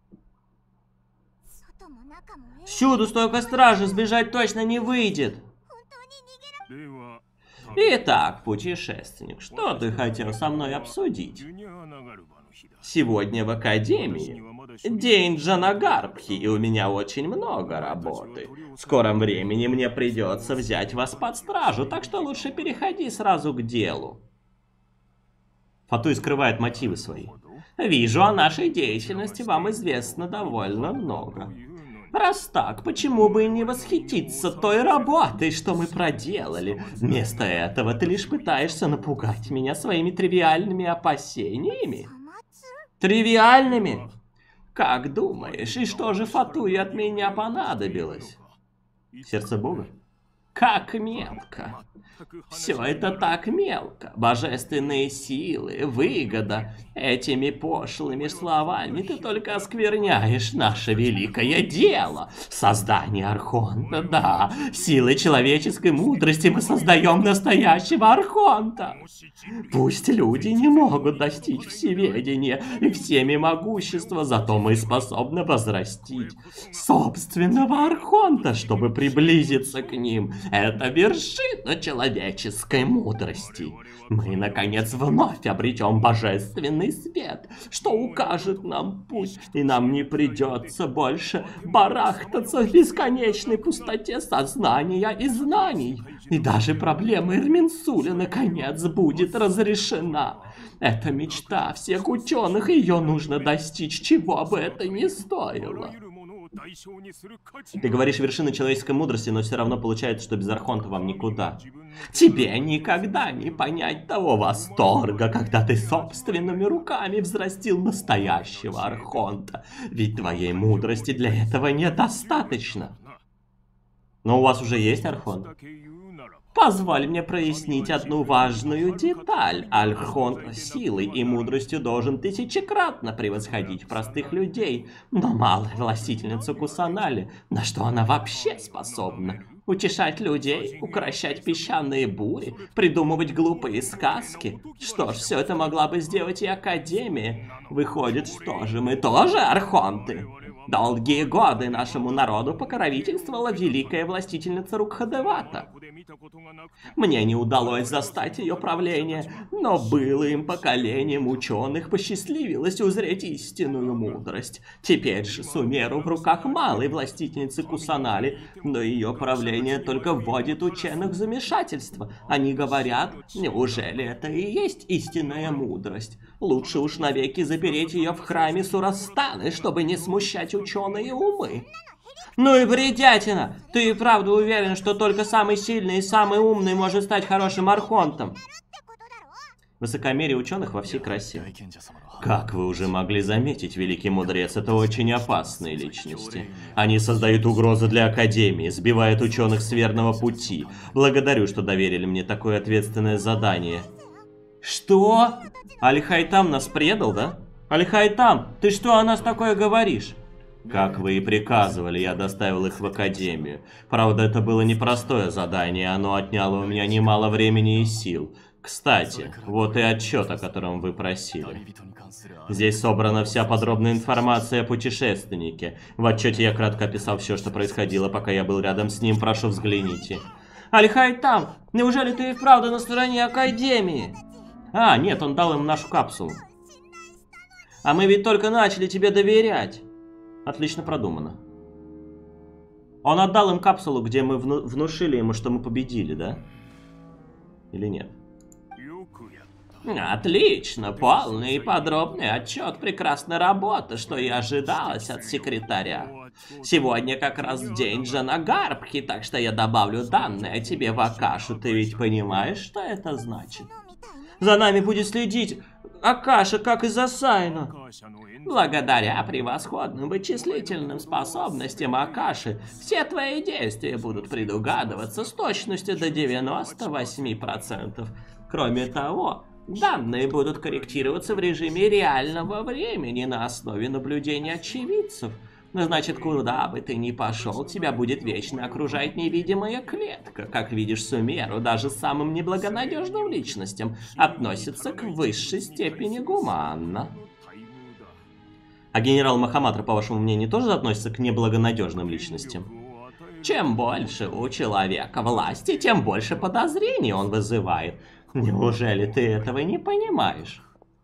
Всюду столько стражи, сбежать точно не выйдет. Итак, путешественник, что ты хотел со мной обсудить? Сегодня в Академии день Джанагарбхи, и у меня очень много работы. В скором времени мне придется взять вас под стражу, так что лучше переходи сразу к делу. Фатуй скрывает мотивы свои. Вижу, о нашей деятельности вам известно довольно много. Раз так, почему бы и не восхититься той работой, что мы проделали? Вместо этого ты лишь пытаешься напугать меня своими тривиальными опасениями. Тривиальными? Как думаешь, и что же Фатуи от меня понадобилось? Сердце Бога? Как мелко. Все это так мелко. Божественные силы, выгода. Этими пошлыми словами ты только оскверняешь наше великое дело. Создание Архонта, да. Силой человеческой мудрости мы создаем настоящего Архонта. Пусть люди не могут достичь всеведения и всеми могущества, зато мы способны возрастить собственного Архонта, чтобы приблизиться к ним. Это вершина человеческой мудрости. Мы, наконец, вновь обретем божественный свет, что укажет нам путь, и нам не придется больше барахтаться в бесконечной пустоте сознания и знаний. И даже проблема Ирминсуля, наконец, будет разрешена. Это мечта всех ученых, ее нужно достичь, чего бы это ни стоило. Ты говоришь вершины человеческой мудрости, но все равно получается, что без Архонта вам никуда. Тебе никогда не понять того восторга, когда ты собственными руками взрастил настоящего Архонта. Ведь твоей мудрости для этого недостаточно. Но у вас уже есть Архонт? Позволь мне прояснить одну важную деталь. Архонт силой и мудростью должен тысячекратно превосходить простых людей. Но малая властительница Кусанали, на что она вообще способна? Утешать людей, укрощать песчаные бури, придумывать глупые сказки. Что ж, все это могла бы сделать и Академия. Выходит, что же мы тоже архонты? Долгие годы нашему народу покровительствовала великая властительница Рукхадевата. Мне не удалось застать ее правление, но былым поколением ученых посчастливилось узреть истинную мудрость. Теперь же Сумеру в руках малой властительницы Кусанали, но ее правление только вводит ученых в замешательство. Они говорят, неужели это и есть истинная мудрость? Лучше уж навеки запереть ее в храме Сурастаны, чтобы не смущать ученые умы. Ну и бредятина! Ты и правда уверен, что только самый сильный и самый умный может стать хорошим архонтом? Высокомерие ученых во всей красе. Как вы уже могли заметить, великий мудрец, это очень опасные личности. Они создают угрозы для Академии, сбивают ученых с верного пути. Благодарю, что доверили мне такое ответственное задание. Что? Алихайтам нас предал, да? Алихайтам, ты что о нас такое говоришь? Как вы и приказывали, я доставил их в Академию. Правда, это было непростое задание, оно отняло у меня немало времени и сил. Кстати, вот и отчет, о котором вы просили. Здесь собрана вся подробная информация о путешественнике. В отчете я кратко описал все, что происходило, пока я был рядом с ним. Прошу, взгляните. Алихайтам, неужели ты и вправду на стороне Академии? А, нет, он дал им нашу капсулу. А мы ведь только начали тебе доверять. Отлично продумано. Он отдал им капсулу, где мы вну внушили ему, что мы победили, да? Или нет? Отлично, полный и подробный отчет, прекрасная работа, что и ожидалось от секретаря. Сегодня как раз день Джанагарбхи, так что я добавлю данные тебе в Акашу. Ты ведь понимаешь, что это значит? За нами будет следить Акаша, как и за Сайна. Благодаря превосходным вычислительным способностям Акаши, все твои действия будут предугадываться с точностью до девяноста восьми процентов. Кроме того, данные будут корректироваться в режиме реального времени на основе наблюдения очевидцев. Значит, куда бы ты ни пошел, тебя будет вечно окружать невидимая клетка. Как видишь, Сумеру даже самым неблагонадежным личностям относится к высшей степени гуманно. А генерал Махаматра, по вашему мнению, тоже относится к неблагонадежным личностям? Чем больше у человека власти, тем больше подозрений он вызывает. Неужели ты этого не понимаешь?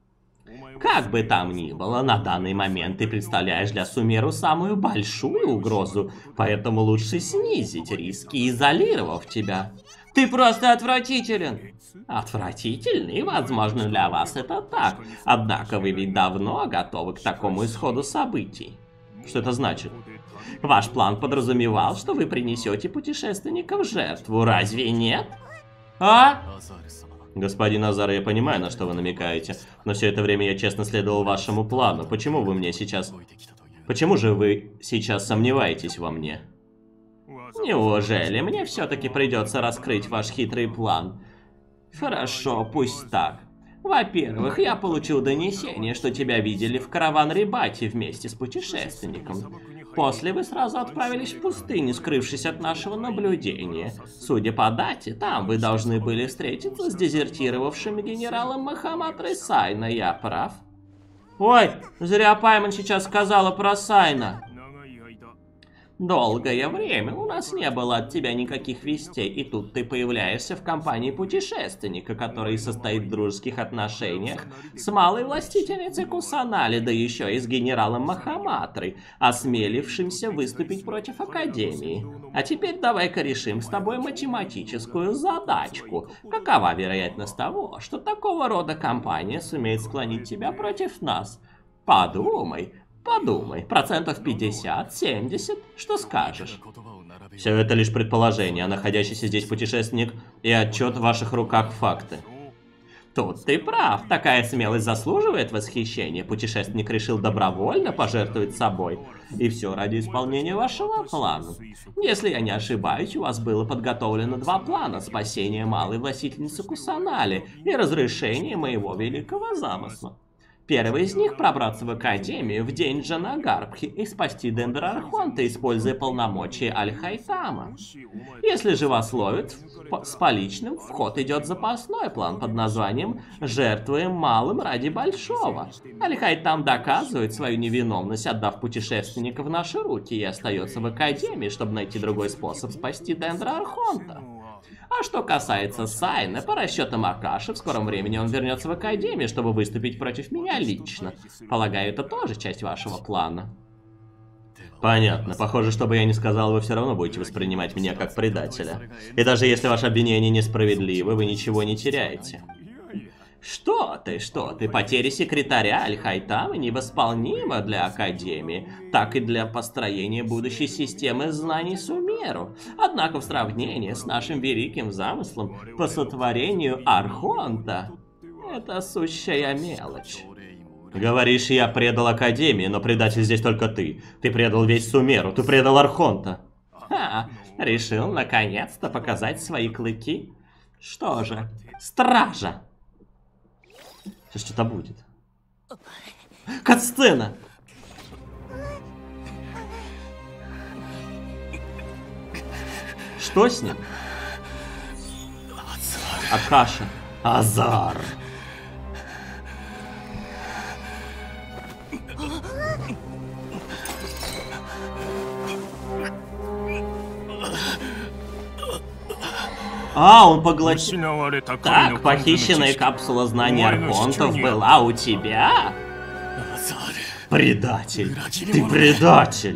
Как бы там ни было, на данный момент ты представляешь для Сумеру самую большую угрозу, поэтому лучше снизить риски, изолировав тебя. Ты просто отвратителен. Отвратительный, возможно, для вас это так. Однако вы ведь давно готовы к такому исходу событий. Что это значит? Ваш план подразумевал, что вы принесете путешественника в жертву, разве нет? А? Господин Азар, я понимаю, на что вы намекаете, но все это время я честно следовал вашему плану. Почему вы мне сейчас... Почему же вы сейчас сомневаетесь во мне? Неужели мне все-таки придется раскрыть ваш хитрый план? Хорошо, пусть так. Во-первых, я получил донесение, что тебя видели в караван-рибате вместе с путешественником. После вы сразу отправились в пустыню, скрывшись от нашего наблюдения. Судя по дате, там вы должны были встретиться с дезертировавшим генералом Махаматрой Сайна, я прав? Ой, зря Пайман сейчас сказала про Сайна. Долгое время у нас не было от тебя никаких вестей, и тут ты появляешься в компании путешественника, который состоит в дружеских отношениях с малой властительницей Кусанали, да еще и с генералом Махаматрой, осмелившимся выступить против Академии. А теперь давай-ка решим с тобой математическую задачку. Какова вероятность того, что такого рода компания сумеет склонить тебя против нас? Подумай. Подумай, процентов пятьдесят, семьдесят, что скажешь? Все это лишь предположение, а находящийся здесь путешественник и отчет в ваших руках факты. Тут ты прав, такая смелость заслуживает восхищения. Путешественник решил добровольно пожертвовать собой. И все ради исполнения вашего плана. Если я не ошибаюсь, у вас было подготовлено два плана: спасение малой властительницы Кусанали и разрешение моего великого замысла. Первый из них — пробраться в Академию в день Джанагарбхи и спасти Дендра Архонта, используя полномочия Аль-Хайтама. Если же вас ловят с поличным, в ход идет запасной план под названием «Жертвуем малым ради большого». Аль-Хайтам доказывает свою невиновность, отдав путешественника в наши руки, и остается в Академии, чтобы найти другой способ спасти Дендра Архонта. А что касается Сайна, по расчетам Акаши, в скором времени он вернется в Академию, чтобы выступить против меня лично. Полагаю, это тоже часть вашего плана. Понятно. Похоже, что бы я ни сказал, вы все равно будете воспринимать меня как предателя. И даже если ваше обвинение несправедливо, вы ничего не теряете. Что ты, что ты, потеря секретаря Аль-Хайтама невосполнима для Академии, так и для построения будущей системы знаний Сумеру. Однако в сравнении с нашим великим замыслом по сотворению Архонта, это сущая мелочь. Говоришь, я предал Академию, но предатель здесь только ты. Ты предал весь Сумеру, ты предал Архонта. Ха, решил наконец-то показать свои клыки? Что же, стража! Сейчас что-то будет. Катсцена! Что с ним? Акаша. Азар. А, он поглотил... Так, похищенная капсула знаний Архонтов была у тебя? Предатель. Ты предатель.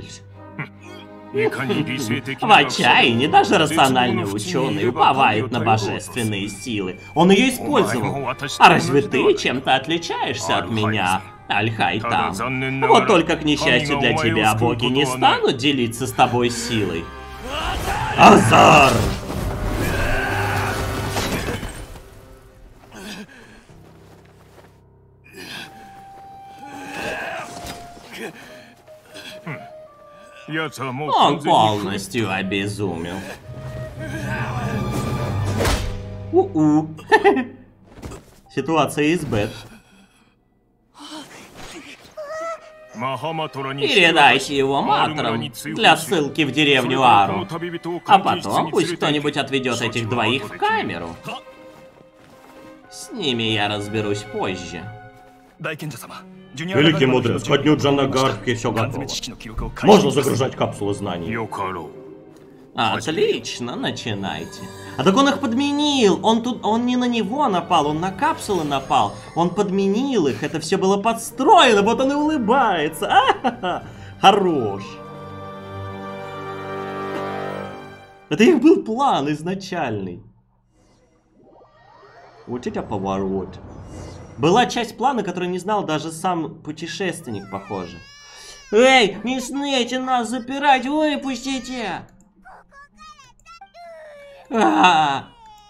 В отчаянии даже рациональный ученый уповает на божественные силы. Он ее использовал. А разве ты чем-то отличаешься от меня, Аль-Хайтам? Вот только, к несчастью для тебя, боги не станут делиться с тобой силой. Азар! Он полностью обезумел. У-у. Ситуация из бэд. Передайте его матрам для ссылки в деревню Ару. А потом пусть кто-нибудь отведет этих двоих в камеру. С ними я разберусь позже. Великий мудрец, ко дню Джанна Гарпки все готово. Можно загружать капсулы знаний. Отлично, начинайте. А так он их подменил. Он тут, он не на него напал, он на капсулы напал. Он подменил их, это все было подстроено, вот он и улыбается. А-ха-ха. Хорош. Это их был план изначальный. Вот это поворот. Была часть плана, которую не знал даже сам путешественник, похоже. Эй, не смейте нас запирать, выпустите! А-а-а.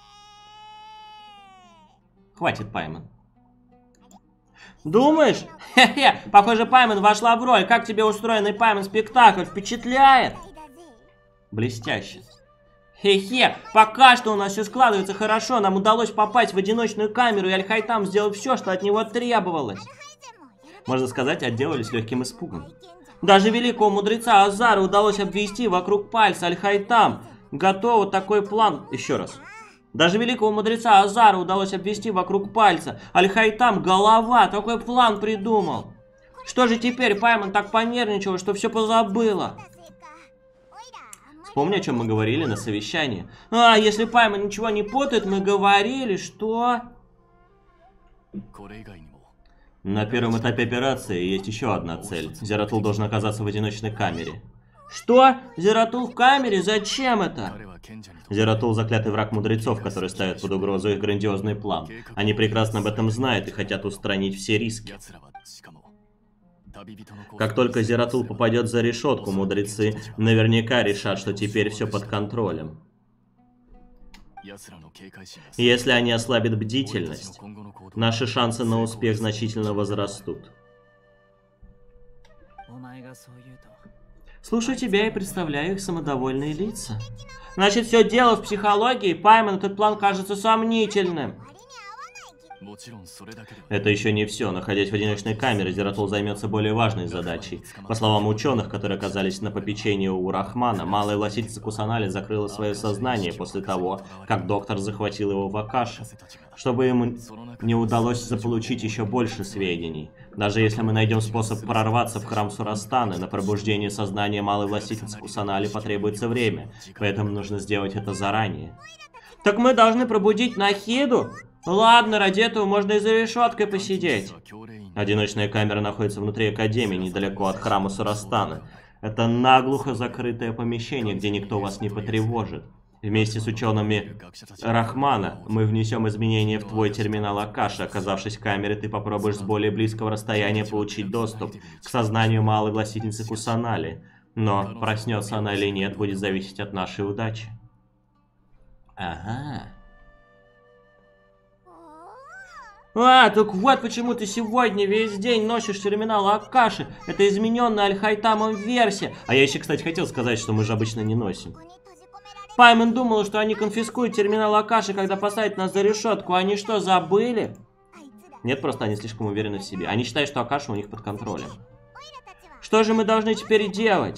Хватит, Пайман. Думаешь? Хе-хе, похоже, Пайман вошла в роль. Как тебе устроенный Пайман спектакль? Впечатляет? Блестяще. Хе-хе, пока что у нас все складывается хорошо. Нам удалось попасть в одиночную камеру, и Аль-Хайтам сделал все, что от него требовалось. Можно сказать, отделались легким испугом. Даже великого мудреца Азара удалось обвести вокруг пальца Аль-Хайтам. Готово такой план. Еще раз. Даже великого мудреца Азара удалось обвести вокруг пальца. Аль-Хайтам голова. Такой план придумал. Что же теперь? Пайман так понервничал, что все позабыла. Помни, о чем мы говорили на совещании. А, если Пайман ничего не путает, мы говорили, что... На первом этапе операции есть еще одна цель. Зератул должен оказаться в одиночной камере. Что? Зератул в камере? Зачем это? Зератул — заклятый враг мудрецов, который ставит под угрозу их грандиозный план. Они прекрасно об этом знают и хотят устранить все риски. Как только Зератул попадет за решетку, мудрецы наверняка решат, что теперь все под контролем. Если они ослабят бдительность, наши шансы на успех значительно возрастут. Слушаю тебя и представляю их самодовольные лица. Значит, все дело в психологии. Пайман, этот план кажется сомнительным. Это еще не все. Находясь в одиночной камере, Зератул займется более важной задачей. По словам ученых, которые оказались на попечении у Рахмана, малая властительница Кусанали закрыла свое сознание после того, как доктор захватил его в Акаше. Чтобы ему не удалось заполучить еще больше сведений. Даже если мы найдем способ прорваться в храм Сурастаны, на пробуждение сознания малой властительницы Кусанали потребуется время. Поэтому нужно сделать это заранее. Так мы должны пробудить Нахиду? Ладно, ради этого можно и за решеткой посидеть. Одиночная камера находится внутри Академии, недалеко от храма Сурастаны. Это наглухо закрытое помещение, где никто вас не потревожит. Вместе с учеными Рахмана мы внесем изменения в твой терминал Акаши. Оказавшись в камере, ты попробуешь с более близкого расстояния получить доступ к сознанию малой властительницы Кусанали. Но проснется она или нет, будет зависеть от нашей удачи. Ага. А, так вот почему ты сегодня весь день носишь терминал Акаши. Это измененная Аль-Хайтамом версия. А я еще, кстати, хотел сказать, что мы же обычно не носим. Пайман думал, что они конфискуют терминал Акаши, когда посадят нас за решетку. Они что, забыли? Нет, просто они слишком уверены в себе. Они считают, что Акаша у них под контролем. Что же мы должны теперь делать?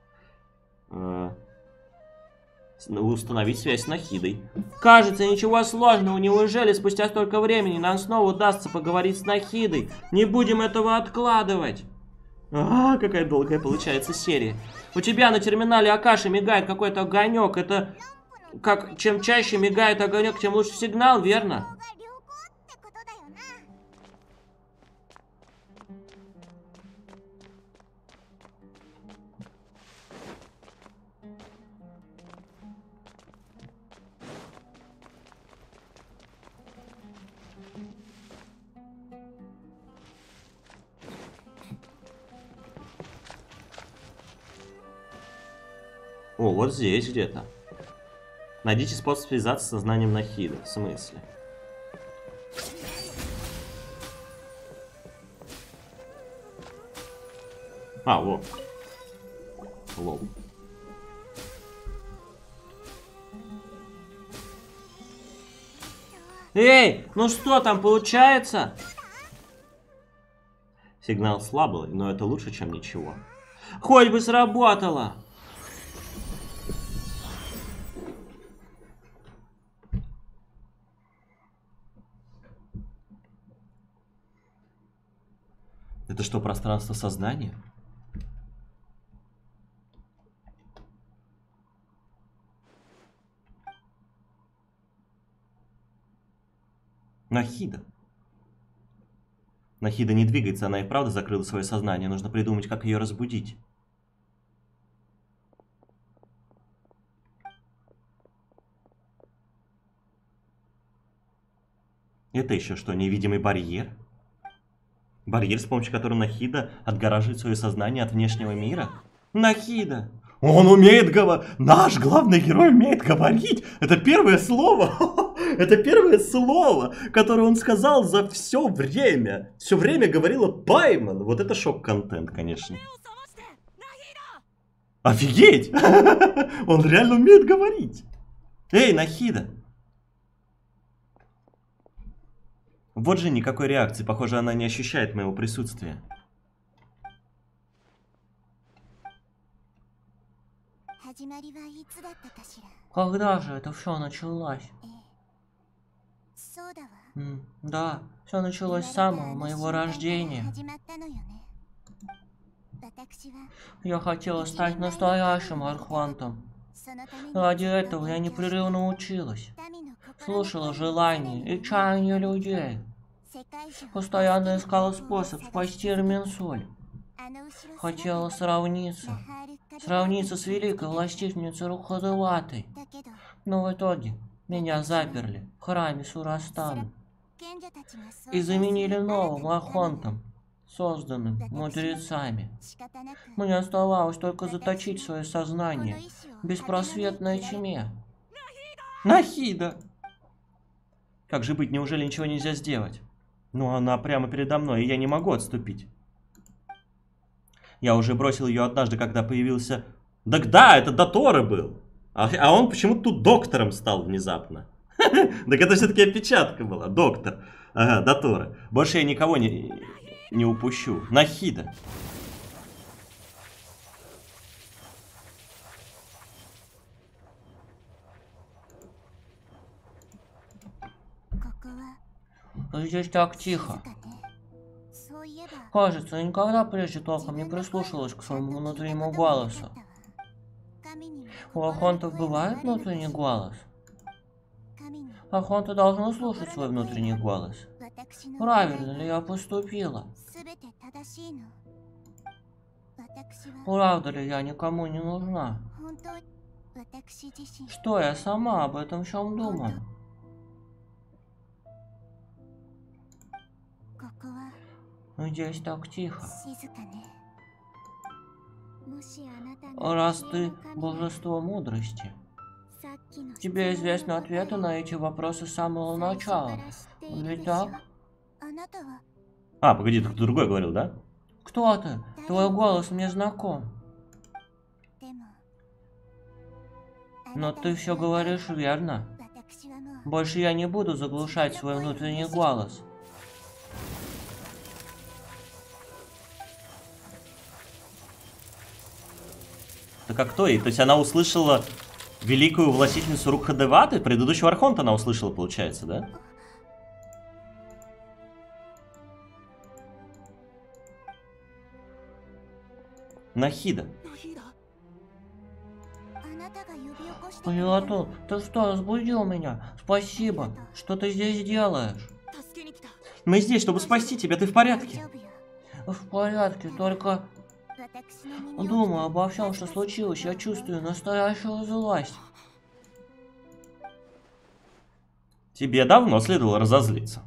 Установить связь с Нахидой. Кажется, ничего сложного. Неужели спустя столько времени нам снова удастся поговорить с Нахидой? Не будем этого откладывать. А, какая долгая получается серия. У тебя на терминале Акаши мигает какой-то огонек. Это как чем чаще мигает огонек, тем лучше сигнал, верно? О, вот здесь где-то. Найдите способ связаться с сознанием Нахиды. В смысле? А, вот. Лол. Эй, ну что там получается? Сигнал слабый, но это лучше, чем ничего. Хоть бы сработало. что, пространство сознания? Нахида. Нахида не двигается, она и правда закрыла свое сознание. Нужно придумать, как ее разбудить. Это еще что, невидимый барьер? Барьер, с помощью которого Нахида отгораживает свое сознание от внешнего мира? Нахида! Он умеет говорить! Наш главный герой умеет говорить! Это первое слово! Это первое слово, которое он сказал за все время. Все время говорила Пайман. Вот это шок-контент, конечно. Офигеть! Он реально умеет говорить. Эй, Нахида! Вот же никакой реакции. Похоже, она не ощущает моего присутствия. Когда же это все началось? М, да, все началось с самого моего рождения. Я хотела стать настоящим архонтом. Ради этого я непрерывно училась. Слушала желания и чаяния людей. Постоянно искала способ спасти Ирминсоль. Хотела сравниться. Сравниться с великой властительницей Рухадеватой. Но в итоге меня заперли в храме Сурастана. И заменили новым архонтом, созданным мудрецами. Мне оставалось только заточить свое сознание в беспросветной тьме. Нахида! Как же быть, неужели ничего нельзя сделать? Ну, она прямо передо мной, и я не могу отступить. Я уже бросил ее однажды, когда появился... Так да, это Доторе был. А, а он почему-то тут доктором стал внезапно. Так это все-таки опечатка была, доктор. Ага, Доторе. Больше я никого не, не упущу. Нахида. Здесь так тихо. Кажется, я никогда прежде толком не прислушивалась к своему внутреннему голосу. У архонтов бывает внутренний голос? Архонты должны слушать свой внутренний голос. Правильно ли я поступила? Правда ли я никому не нужна? Что я сама об этом всем думаю? Здесь так тихо. Раз ты божество мудрости, тебе известны ответы на эти вопросы с самого начала. Ведь так? А, погоди, кто-то другой говорил, да? Кто ты? Твой голос мне знаком. Но ты все говоришь верно. Больше я не буду заглушать свой внутренний голос. Так а кто ей? То есть она услышала великую властительницу Рухадеваты? Предыдущего архонта она услышала, получается, да? Нахида. Пилоту, ты что, разбудил меня? Спасибо, что ты здесь делаешь? Мы здесь, чтобы спасти тебя, ты в порядке? В порядке, только... Думаю обо всем, что случилось, я чувствую настоящую злость. Тебе давно следовало разозлиться.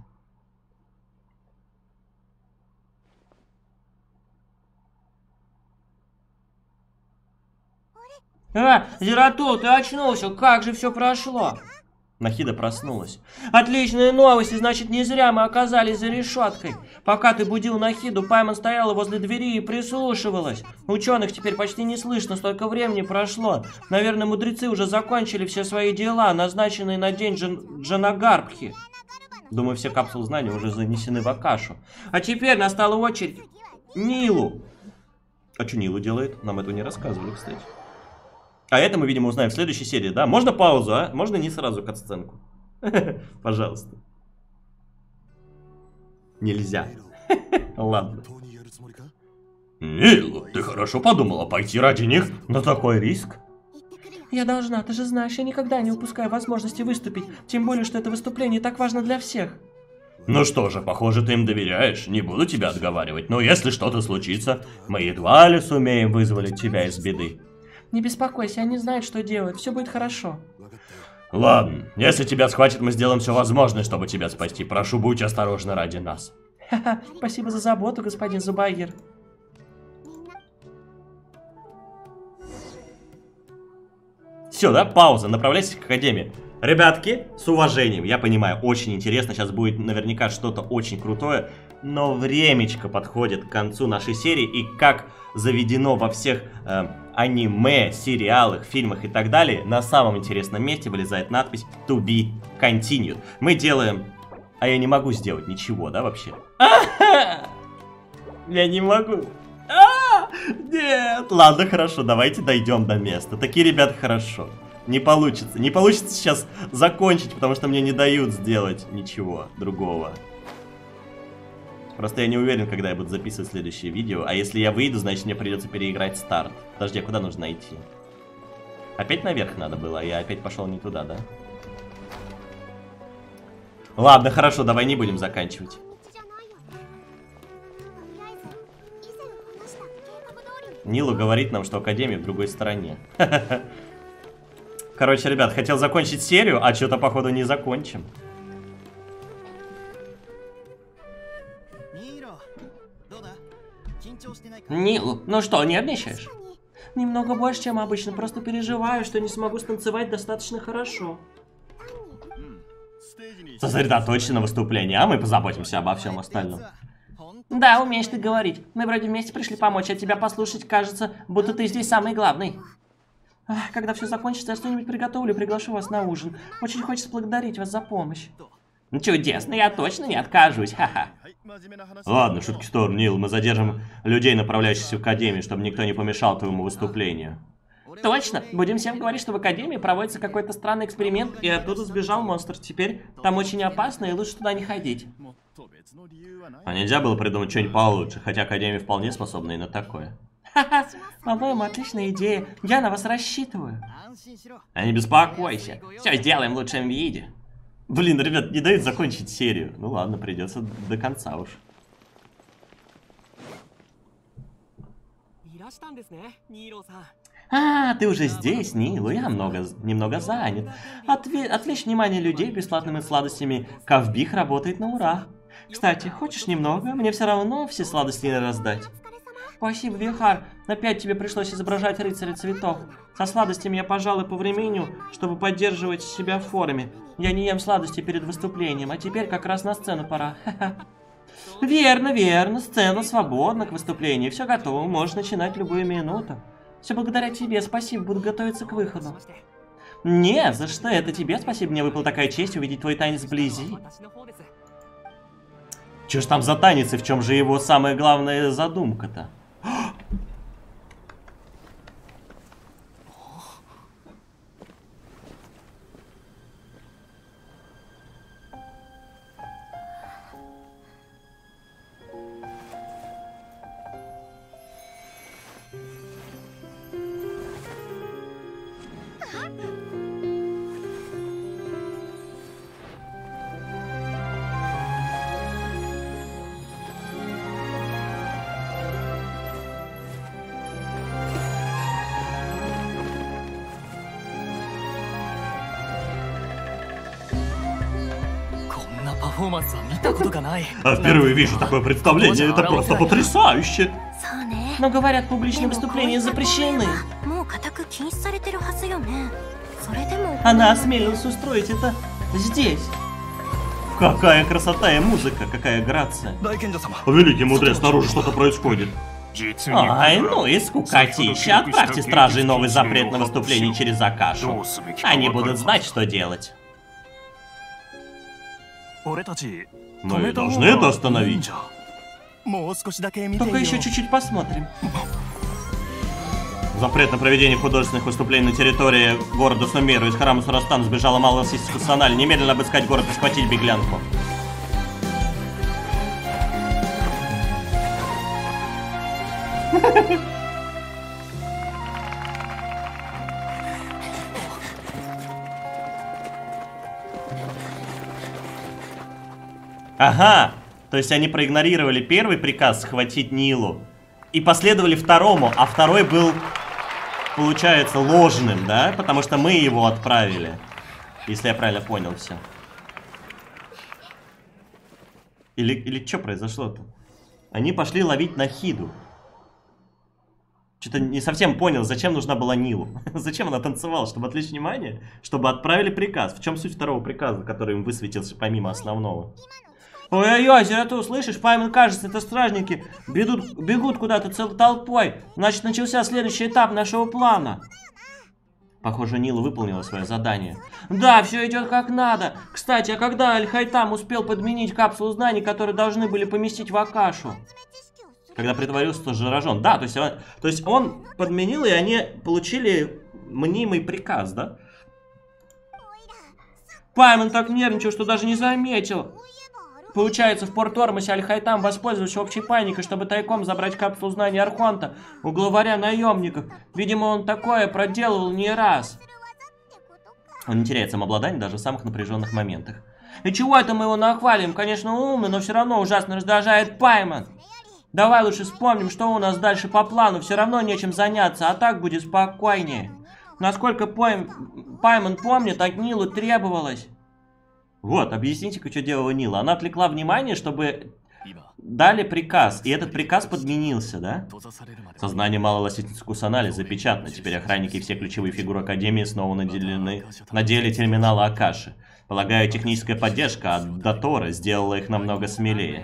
А, Зератул, ты очнулся, как же все прошло? Нахида проснулась. Отличные новости, значит, не зря мы оказались за решеткой. Пока ты будил Нахиду, Пайман стояла возле двери и прислушивалась. Ученых теперь почти не слышно, столько времени прошло. Наверное, мудрецы уже закончили все свои дела, назначенные на день Джан... Джанагарбхи. Думаю, все капсулы знаний уже занесены в Акашу. А теперь настала очередь Нилу. А что Нилу делает? Нам этого не рассказывали, кстати. А это мы, видимо, узнаем в следующей серии, да? Можно паузу, а? Можно не сразу катсценку? Пожалуйста. Нельзя. Ладно. Нил, ты хорошо подумала пойти ради них на такой риск? Я должна, ты же знаешь, я никогда не упускаю возможности выступить, тем более, что это выступление так важно для всех. Ну что же, похоже, ты им доверяешь, не буду тебя отговаривать, но если что-то случится, мы едва ли сумеем вызволить тебя из беды. Не беспокойся, они знают, что делать, все будет хорошо. Ладно, если тебя схватит, мы сделаем все возможное, чтобы тебя спасти. Прошу, будь осторожна ради нас. Ха-ха, спасибо за заботу, господин Зубайер. Все, да, пауза, направляйся к Академии. Ребятки, с уважением, я понимаю, очень интересно, сейчас будет наверняка что-то очень крутое, но времечко подходит к концу нашей серии, и как заведено во всех э, аниме, сериалах, фильмах и так далее, на самом интересном месте вылезает надпись To be continued. Мы делаем... А я не могу сделать ничего, да, вообще? Я не могу. Нет. Ладно, хорошо, давайте дойдем до места. Такие ребята хорошо. Не получится. Не получится сейчас закончить, потому что мне не дают сделать ничего другого. Просто я не уверен, когда я буду записывать следующее видео. А если я выйду, значит мне придется переиграть старт. Подожди, а куда нужно идти? Опять наверх надо было, а я опять пошел не туда, да? Ладно, хорошо, давай не будем заканчивать. Нилу говорит нам, что Академия в другой стороне. Короче, ребят, хотел закончить серию, а что-то, походу, не закончим. Нил, ну что, нервничаешь? Немного больше, чем обычно, просто переживаю, что не смогу станцевать достаточно хорошо. Сосредоточься на выступлении, а мы позаботимся обо всем остальном. Да, умеешь ты говорить. Мы вроде вместе пришли помочь, а тебя послушать кажется, будто ты здесь самый главный. Ах, когда все закончится, я что-нибудь приготовлю, приглашу вас на ужин. Очень хочется благодарить вас за помощь. Чудесно, я точно не откажусь, ха-ха. Ладно, шутки в сторону, Нил, мы задержим людей, направляющихся в Академию, чтобы никто не помешал твоему выступлению. Точно, будем всем говорить, что в Академии проводится какой-то странный эксперимент, и оттуда сбежал монстр. Теперь там очень опасно, и лучше туда не ходить. А нельзя было придумать что-нибудь получше, хотя Академия вполне способна и на такое. Ха-ха, по-моему, отличная идея. Я на вас рассчитываю. А не беспокойся, все сделаем в лучшем виде. Блин, ребят, не дают закончить серию. Ну ладно, придется до конца уж. А, ты уже здесь, Нилу, я много, немного занят. Отве отвлечь внимание людей бесплатными сладостями. Ковбих работает на ура. Кстати, хочешь немного? Мне все равно все сладости не раздать. Спасибо, Вихар. Опять тебе пришлось изображать рыцаря цветов. Со сладостями я, пожалуй, повременю, чтобы поддерживать себя в форме. Я не ем сладости перед выступлением, а теперь как раз на сцену пора. Верно, верно. Сцена свободна к выступлению. Все готово, можешь начинать любую минуту. Все благодаря тебе, спасибо, буду готовиться к выходу. Не, за что, это тебе спасибо, мне выпала такая честь увидеть твой танец вблизи. Че ж там за танец и в чем же его самая главная задумка-то? А впервые вижу такое представление, это просто потрясающе. Но говорят, публичные выступления запрещены. Она осмелилась устроить это здесь. Какая красота и музыка, какая грация. Великий мудрец, снаружи что-то происходит. Ай, ну и скукотища. Отправьте стражей новый запрет на выступление через Акашу. Они будут знать, что делать. Мы должны это остановить. Только еще чуть-чуть посмотрим. Запрет на проведение художественных выступлений на территории города Сумеру. Из храма Сурастан сбежала малоинституциональ. Немедленно обыскать город и схватить беглянку. Ага, то есть они проигнорировали первый приказ схватить Нилу и последовали второму, а второй был, получается, ложным, да? Потому что мы его отправили, если я правильно понял все. Или, или что произошло-то? Они пошли ловить Нахиду. Что-то не совсем понял, зачем нужна была Нилу. Зачем она танцевала? Чтобы отвлечь внимание? Чтобы отправили приказ. В чем суть второго приказа, который им высветился помимо основного? Ой-ой-ой, Зерату, слышишь, Паймон, кажется, это стражники бегут, бегут куда-то целой толпой. Значит, начался следующий этап нашего плана. Похоже, Нила выполнила свое задание. Да, все идет как надо. Кстати, а когда Аль-Хайтам успел подменить капсулу знаний, которые должны были поместить в Акашу? Когда притворился, что заражен. Да, то есть, он, то есть он подменил, и они получили мнимый приказ, да? Паймон так нервничал, что даже не заметил. Получается, в Порт-Ормосе Аль-Хайтам воспользовался общей паникой, чтобы тайком забрать капсулу знаний Архонта у главаря наемников. Видимо, он такое проделывал не раз. Он не теряет самообладание даже в самых напряженных моментах. И чего это мы его нахвалим? Конечно, умный, но все равно ужасно раздражает Паймон. Давай лучше вспомним, что у нас дальше по плану. Все равно нечем заняться, а так будет спокойнее. Насколько Пайм... Паймон помнит, от Нилу требовалось... Вот, объясните-ка, что делала Нила. Она отвлекла внимание, чтобы дали приказ, и этот приказ подменился, да? Сознание малолосительницы Кусанали запечатано. Теперь охранники и все ключевые фигуры Академии снова наделены на деле терминала Акаши. Полагаю, техническая поддержка от Датора сделала их намного смелее.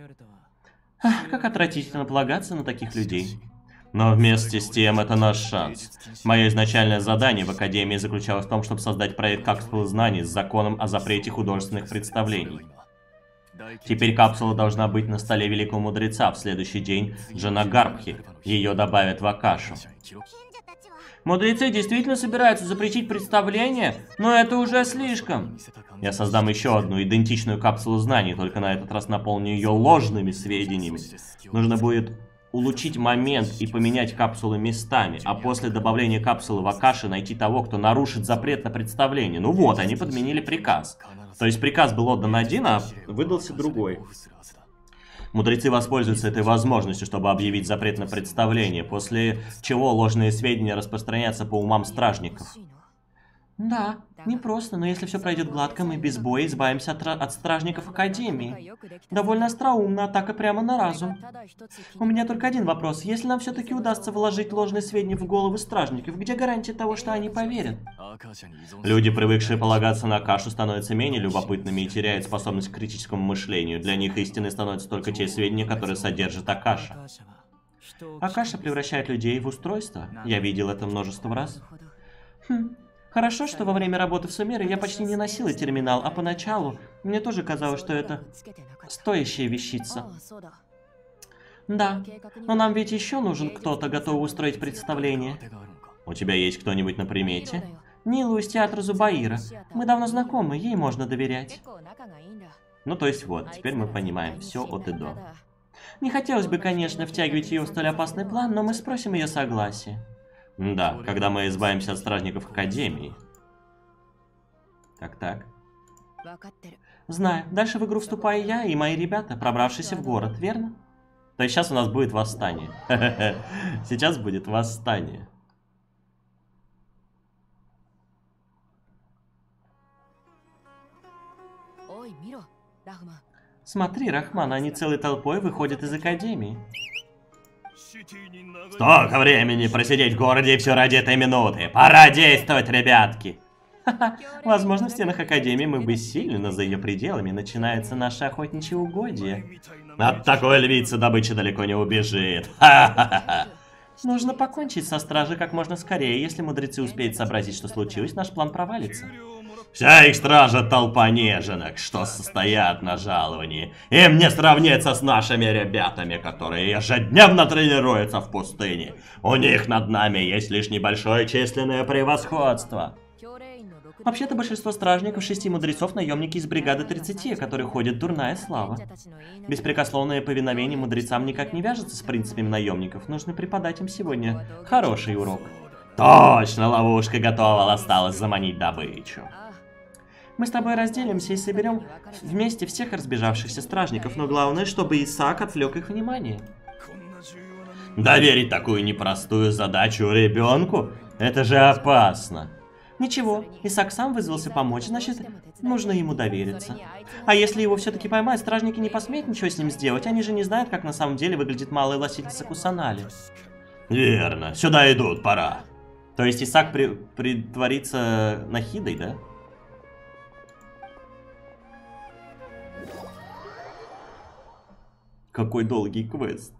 Ах, как отвратительно полагаться на таких людей. Но вместе с тем это наш шанс. Мое изначальное задание в Академии заключалось в том, чтобы создать проект капсулы знаний с законом о запрете художественных представлений. Теперь капсула должна быть на столе Великого Мудреца в следующий день Джанагарбхи. Ее добавят в Акашу. Мудрецы действительно собираются запретить представление, но это уже слишком. Я создам еще одну идентичную капсулу знаний, только на этот раз наполню ее ложными сведениями. Нужно будет улучшить момент и поменять капсулы местами, а после добавления капсулы в Акаши найти того, кто нарушит запрет на представление. Ну вот, они подменили приказ. То есть приказ был отдан один, а выдался другой. Мудрецы воспользуются этой возможностью, чтобы объявить запрет на представление, после чего ложные сведения распространятся по умам стражников. Да, непросто, но если все пройдет гладко, мы без боя избавимся от, от стражников Академии. Довольно остроумно, атака прямо на разум. У меня только один вопрос. Если нам все-таки удастся вложить ложные сведения в головы стражников, где гарантия того, что они поверят? Люди, привыкшие полагаться на Акашу, становятся менее любопытными и теряют способность к критическому мышлению. Для них истиной становятся только те сведения, которые содержит Акаша. Акаша превращает людей в устройство. Я видел это множество раз. Хм. Хорошо, что во время работы в Сумере я почти не носила терминал, а поначалу мне тоже казалось, что это стоящая вещица. Да, но нам ведь еще нужен кто-то, готовый устроить представление. У тебя есть кто-нибудь на примете? Нилу из театра Зубаира. Мы давно знакомы, ей можно доверять. Ну, то есть вот, теперь мы понимаем все от и до. Не хотелось бы, конечно, втягивать ее в столь опасный план, но мы спросим ее согласие. Да, когда мы избавимся от стражников Академии. Так-так. Знаю. Дальше в игру вступаю я и мои ребята, пробравшиеся в город, верно? То есть сейчас у нас будет восстание. Сейчас будет восстание. Смотри, Рахман, они целой толпой выходят из Академии. Столько времени просидеть в городе и все ради этой минуты. Пора действовать, ребятки. Возможно, в стенах Академии мы бессильны, но за ее пределами начинается наше охотничье угодье. От такой львицы добыча далеко не убежит. Нужно покончить со стражей как можно скорее. Если мудрецы успеют сообразить, что случилось, наш план провалится. Вся их стража толпа неженок, что состоят на жаловании. Им не сравнится с нашими ребятами, которые ежедневно тренируются в пустыне. У них над нами есть лишь небольшое численное превосходство. Вообще-то большинство стражников шести мудрецов наемники из бригады тридцати, которые ходят дурная слава. Беспрекословное повиновение мудрецам никак не вяжется с принципами наемников. Нужно преподать им сегодня хороший урок. Точно, ловушка готова, осталось заманить добычу. Мы с тобой разделимся и соберем вместе всех разбежавшихся стражников, но главное, чтобы Исаак отвлек их внимание. Доверить такую непростую задачу ребенку? Это же опасно. Ничего, Исаак сам вызвался помочь, значит, нужно ему довериться. А если его все-таки поймают, стражники не посмеют ничего с ним сделать, они же не знают, как на самом деле выглядит малая лосительница Кусанали. Верно, сюда идут, пора. То есть Исаак при притворится Нахидой, да? Какой долгий квест.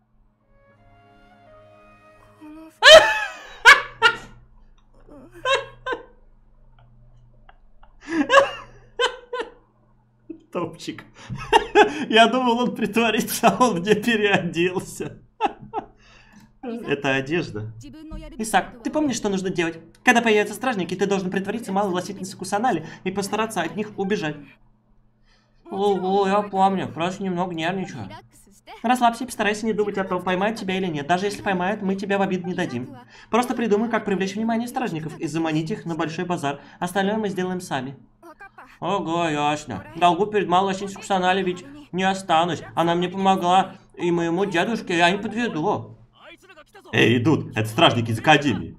Топчик. Я думал, он притворится, а он где переоделся. Это одежда. Исаак, ты помнишь, что нужно делать? Когда появятся стражники, ты должен притвориться малой властительницей Кусанали и постараться от них убежать. Ого, я помню, просто немного нервничаю. Расслабься и постарайся не думать о том, поймают тебя или нет. Даже если поймают, мы тебя в обиду не дадим. Просто придумай, как привлечь внимание стражников и заманить их на большой базар. Остальное мы сделаем сами. Ого, ясно. Долгу перед малой властительницей Кусанали ведь не останусь. Она мне помогла и моему дедушке, я не подведу. Эй, идут, это стражники из Академии.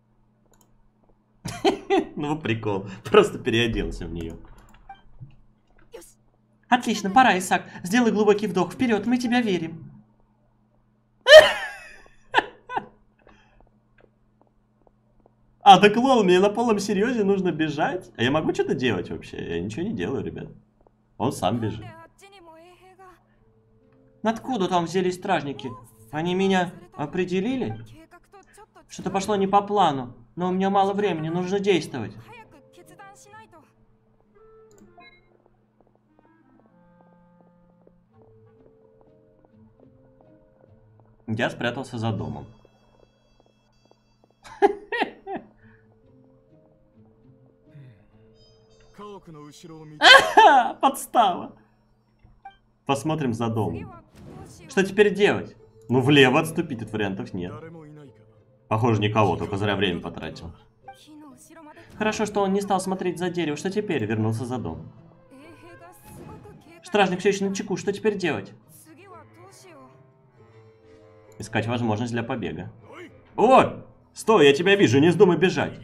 Ну, прикол. Просто переоделся в нее. Отлично, пора, Исаак. Сделай глубокий вдох. Вперед, мы тебя верим. А, так лол, мне на полном серьезе нужно бежать? А я могу что-то делать вообще? Я ничего не делаю, ребят. Он сам бежит. Откуда там взялись стражники? Они меня определили? Что-то пошло не по плану. Но у меня мало времени, нужно действовать. Я спрятался за домом. Подстава. Посмотрим за домом. Что теперь делать? Ну, влево отступить, от вариантов нет. Похоже, никого, только зря время потратил. Хорошо, что он не стал смотреть за дерево. Что теперь? Вернулся за дом. Стражник все еще на чеку. Что теперь делать? Искать возможность для побега. О! Стой, я тебя вижу, не вздумай бежать.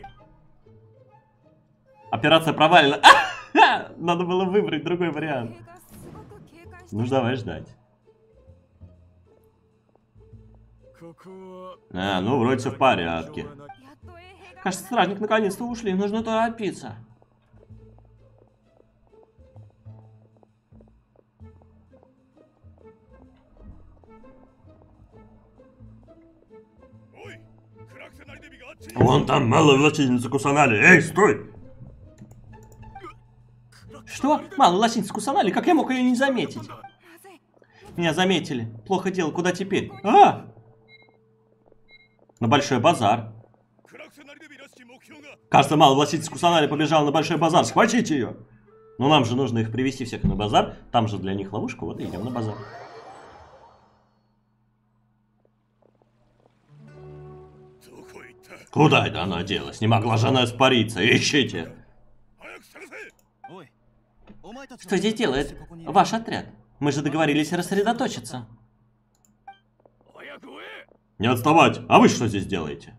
Операция провалена. Надо было выбрать другой вариант. Ну, давай ждать. А, ну, вроде все в порядке. Кажется, стражник наконец-то ушли. Нужно торопиться. Вон там малая властительница Кусанали. Эй, стой! Что? Малая властительница Кусанали? Как я мог ее не заметить? Меня заметили. Плохо дело. Куда теперь? А! На большой базар. Кажется, малая властительница Кусанали побежала на большой базар. Схватите ее! Но нам же нужно их привести всех на базар. Там же для них ловушка. Вот и идем на базар. Куда это она делась? Не могла же она испариться. Ищите! Что здесь делает ваш отряд? Мы же договорились рассредоточиться. Не отставать! А вы что здесь делаете?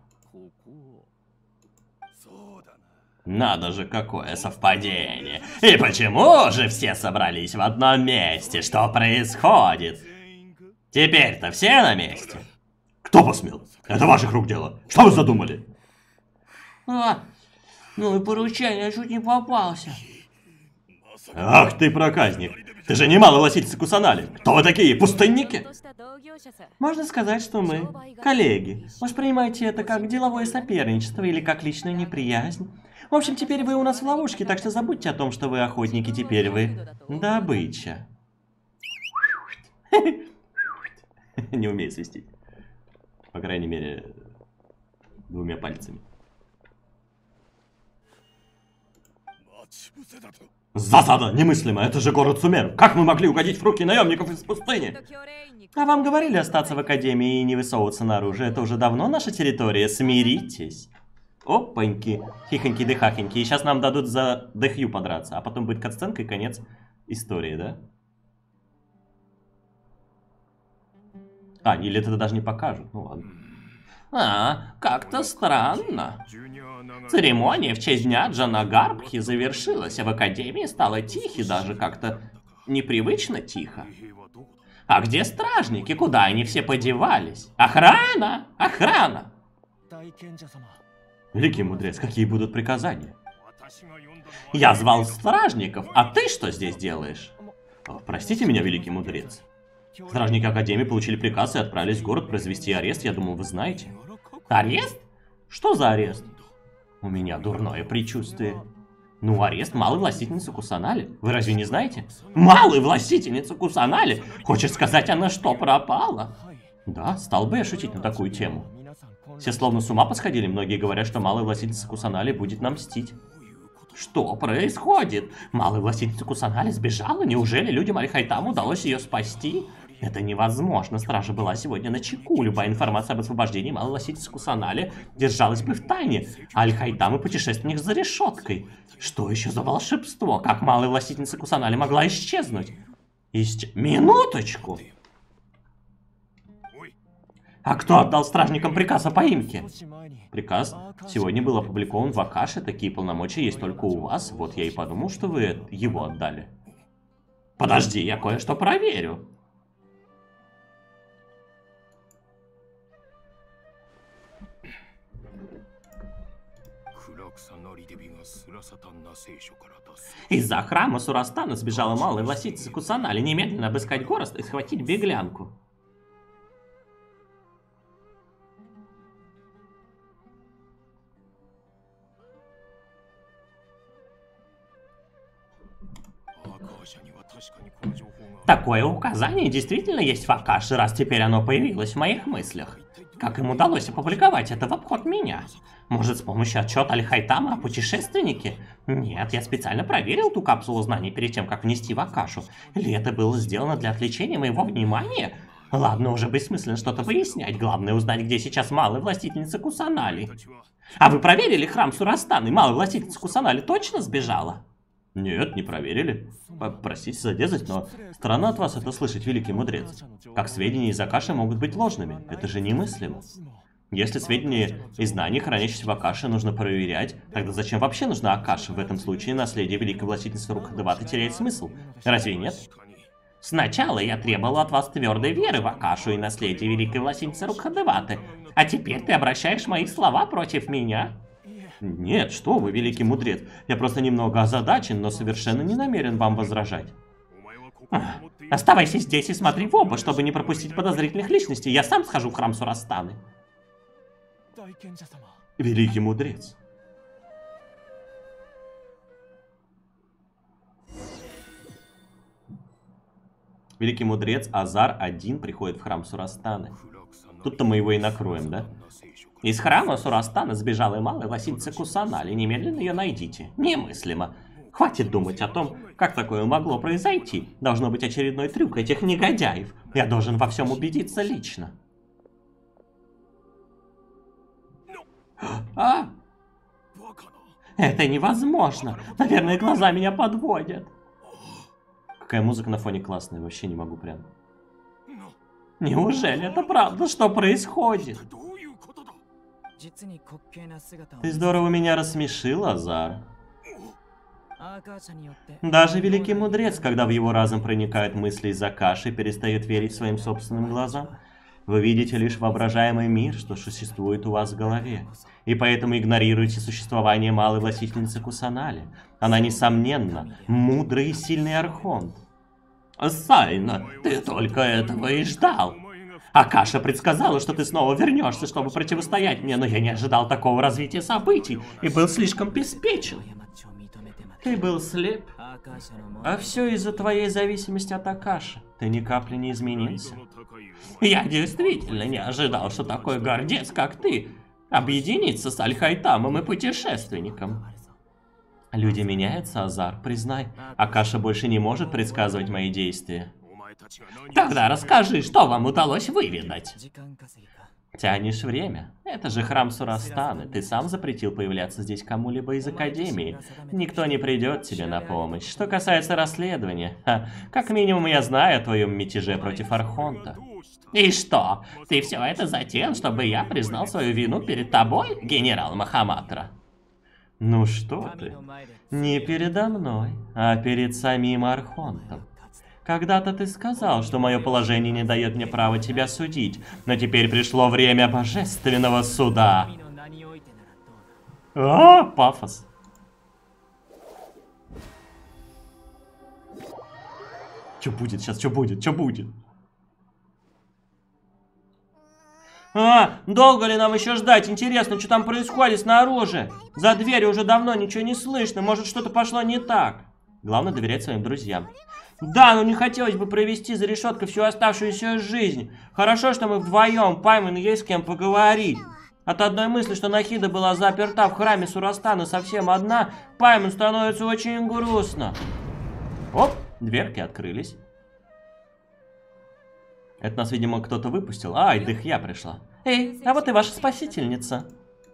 Надо же, какое совпадение! И почему же все собрались в одном месте? Что происходит? Теперь-то все на месте? Кто посмел? Это ваших рук дело. Что вы задумали? А, ну и поручение, я чуть не попался. Ах ты проказник. Ты же немало властительница Кусанали. Кто вы такие, пустынники? Можно сказать, что мы коллеги. Воспринимайте это как деловое соперничество или как личную неприязнь. В общем, теперь вы у нас в ловушке, так что забудьте о том, что вы охотники, теперь вы добыча. Не умею свистеть. По крайней мере, двумя пальцами. Засада немыслимая, это же город Сумер. Как мы могли угодить в руки наемников из пустыни? А вам говорили остаться в Академии и не высовываться наружу? Это уже давно наша территория, смиритесь. Опаньки, хихоньки-дыхахоньки. И сейчас нам дадут за Дэхью подраться, а потом будет катсценка и конец истории, да? А, или это даже не покажут, ну ладно. А, как-то странно. Церемония в честь дня Джанагарбхи завершилась, а в Академии стало тихо, даже как-то непривычно тихо. А где стражники? Куда они все подевались? Охрана! Охрана! Великий мудрец, какие будут приказания? Я звал стражников, а ты что здесь делаешь? О, простите меня, великий мудрец. Стражники Академии получили приказ и отправились в город произвести арест, я думал, вы знаете. Арест? Что за арест? У меня дурное предчувствие. Ну, арест малой властительницы Кусанали. Вы разве не знаете? Малой властительницы Кусанали? Хочешь сказать, она что, пропала? Да, стал бы я шутить на такую тему. Все словно с ума посходили, многие говорят, что малая властительница Кусанали будет нам мстить. Что происходит? Малая властительница Кусанали сбежала? Неужели людям Аль-Хайтаму удалось ее спасти? Это невозможно. Стража была сегодня на чеку. Любая информация об освобождении малой властительницы Кусанали держалась бы в тайне. Аль-Хайтам и путешественник за решеткой. Что еще за волшебство? Как малая властительница Кусанали могла исчезнуть? Исч... Минуточку! А кто отдал стражникам приказ о поимке? Приказ сегодня был опубликован в Акаше. Такие полномочия есть только у вас. Вот я и подумал, что вы его отдали. Подожди, я кое-что проверю. Из-за храма Сурастана сбежала малая властительница Кусанали. Немедленно обыскать город и схватить беглянку. Такое указание действительно есть в Акаше, раз теперь оно появилось в моих мыслях. Как им удалось опубликовать это в обход меня? Может, с помощью отчета Аль-Хайтама о путешественнике? Нет, я специально проверил ту капсулу знаний перед тем, как внести в Акашу. Или это было сделано для отвлечения моего внимания? Ладно, уже бессмысленно что-то выяснять. Главное узнать, где сейчас малая властительница Кусанали. А вы проверили храм Сурастана, и малая властительница Кусанали точно сбежала? Нет, не проверили. Простите за дерзость, но странно от вас это слышать, великий мудрец. Как сведения из Акаши могут быть ложными? Это же немыслимо. Если сведения и знания, хранящиеся в Акаше, нужно проверять, тогда зачем вообще нужна Акаша? В этом случае наследие великой властительницы Рукхадеваты теряет смысл. Разве нет? Сначала я требовал от вас твердой веры в Акашу и наследие великой властительницы Рукхадеваты. А теперь ты обращаешь мои слова против меня? Нет, что вы, великий мудрец. Я просто немного озадачен, но совершенно не намерен вам возражать. Ах, оставайся здесь и смотри в оба, чтобы не пропустить подозрительных личностей. Я сам схожу в храм Сурастаны. Великий мудрец. Великий мудрец Азар один приходит в храм Сурастаны. Тут-то мы его и накроем, да? Из храма Сурастана сбежала и малая властительница Кусанали. Немедленно ее найдите. Немыслимо. Хватит думать о том, как такое могло произойти. Должно быть очередной трюк этих негодяев. Я должен во всем убедиться лично. А? Это невозможно. Наверное, глаза меня подводят. Какая музыка на фоне классная, вообще не могу прям. Неужели это правда? Что происходит? Ты здорово меня рассмешил, Азар. Даже великий мудрец, когда в его разум проникают мысли из Акаши, перестает верить своим собственным глазам. Вы видите лишь воображаемый мир, что существует у вас в голове. И поэтому игнорируете существование малой властительницы Кусанали. Она, несомненно, мудрый и сильный архонт. Сайна, ты только этого и ждал. Акаша предсказала, что ты снова вернешься, чтобы противостоять мне, но я не ожидал такого развития событий и был слишком беспечен. Ты был слеп, а все из-за твоей зависимости от Акаши. Ты ни капли не изменился. Я действительно не ожидал, что такой гордец, как ты, объединится с Аль-Хайтамом и путешественником. Люди меняются, Азар, признай. Акаша больше не может предсказывать мои действия. Тогда расскажи, что вам удалось выведать. Тянешь время. Это же храм Сурастаны. Ты сам запретил появляться здесь кому-либо из Академии. Никто не придет тебе на помощь. Что касается расследования, ха, как минимум я знаю о твоем мятеже против Архонта. И что? Ты все это затеял, чтобы я признал свою вину перед тобой, генерал Махаматра? Ну что ты? Не передо мной, а перед самим Архонтом. Когда-то ты сказал, что мое положение не дает мне права тебя судить, но теперь пришло время божественного суда. А, пафос. Что будет сейчас? Что будет? Что будет? А, долго ли нам еще ждать? Интересно, что там происходит снаружи? За дверью уже давно ничего не слышно. Может, что-то пошло не так? Главное доверять своим друзьям. Да, но не хотелось бы провести за решеткой всю оставшуюся жизнь. Хорошо, что мы вдвоем, Паймон, есть с кем поговорить. От одной мысли, что Нахида была заперта в храме Сурастана совсем одна, Паймон становится очень грустно. Оп, дверки открылись. Это нас, видимо, кто-то выпустил. Ай, Дыхья пришла. Эй, а вот и ваша спасительница.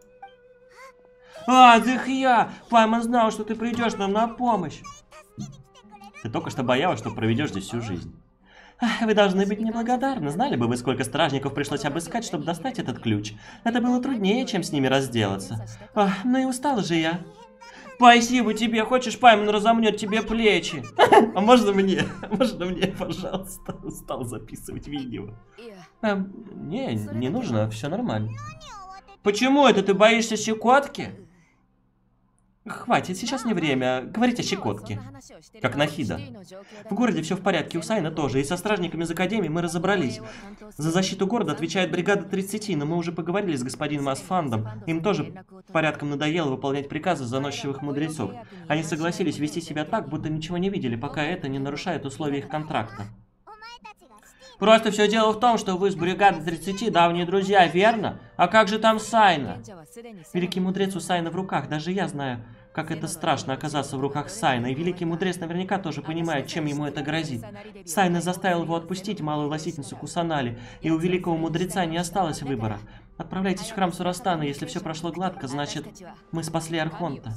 А, Дыхья! Паймон знал, что ты придешь нам на помощь. Ты только что боялась, что проведешь здесь всю жизнь. Вы должны быть неблагодарны. Знали бы вы, сколько стражников пришлось обыскать, чтобы достать этот ключ. Это было труднее, чем с ними разделаться. Ах, ну и устала же я. Спасибо тебе. Хочешь, Паймон разомнет тебе плечи? А можно мне? Можно мне, пожалуйста? Устал записывать видео. Эм, не, не нужно, все нормально. Почему это ты боишься щекотки? Хватит, сейчас не время говорить о щекотке. Как Нахида. В городе все в порядке, у Сайна тоже, и со стражниками из Академии мы разобрались. За защиту города отвечает бригада тридцати, но мы уже поговорили с господином Асфандом. Им тоже порядком надоело выполнять приказы заносчивых мудрецов. Они согласились вести себя так, будто ничего не видели, пока это не нарушает условий их контракта. Просто все дело в том, что вы с бригадой тридцати давние друзья, верно? А как же там Сайна? Великий мудрец у Сайна в руках, даже я знаю, как это страшно оказаться в руках Сайна, и великий мудрец наверняка тоже понимает, чем ему это грозит. Сайна заставил его отпустить малую властительницу Кусанали, и у великого мудреца не осталось выбора. Отправляйтесь в храм Сурастана, если все прошло гладко, значит, мы спасли Архонта.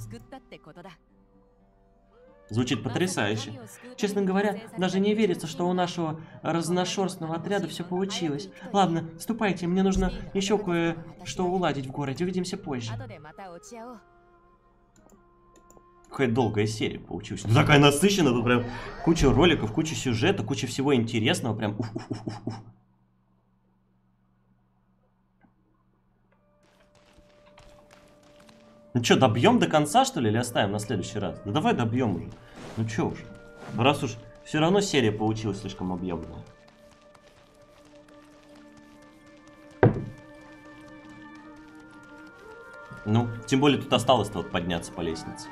Звучит потрясающе. Честно говоря, даже не верится, что у нашего разношерстного отряда все получилось. Ладно, ступайте, мне нужно еще кое-что уладить в городе. Увидимся позже. Какая долгая серия получилась. Ну, такая насыщенная, тут прям куча роликов, куча сюжета, куча всего интересного. Прям уф-уф-уф-уф. Ну что, добьем до конца, что ли, или оставим на следующий раз? Да давай добьем уже. Ну что уж. Раз уж все равно серия получилась слишком объемная. Ну, тем более тут осталось-то вот подняться по лестнице.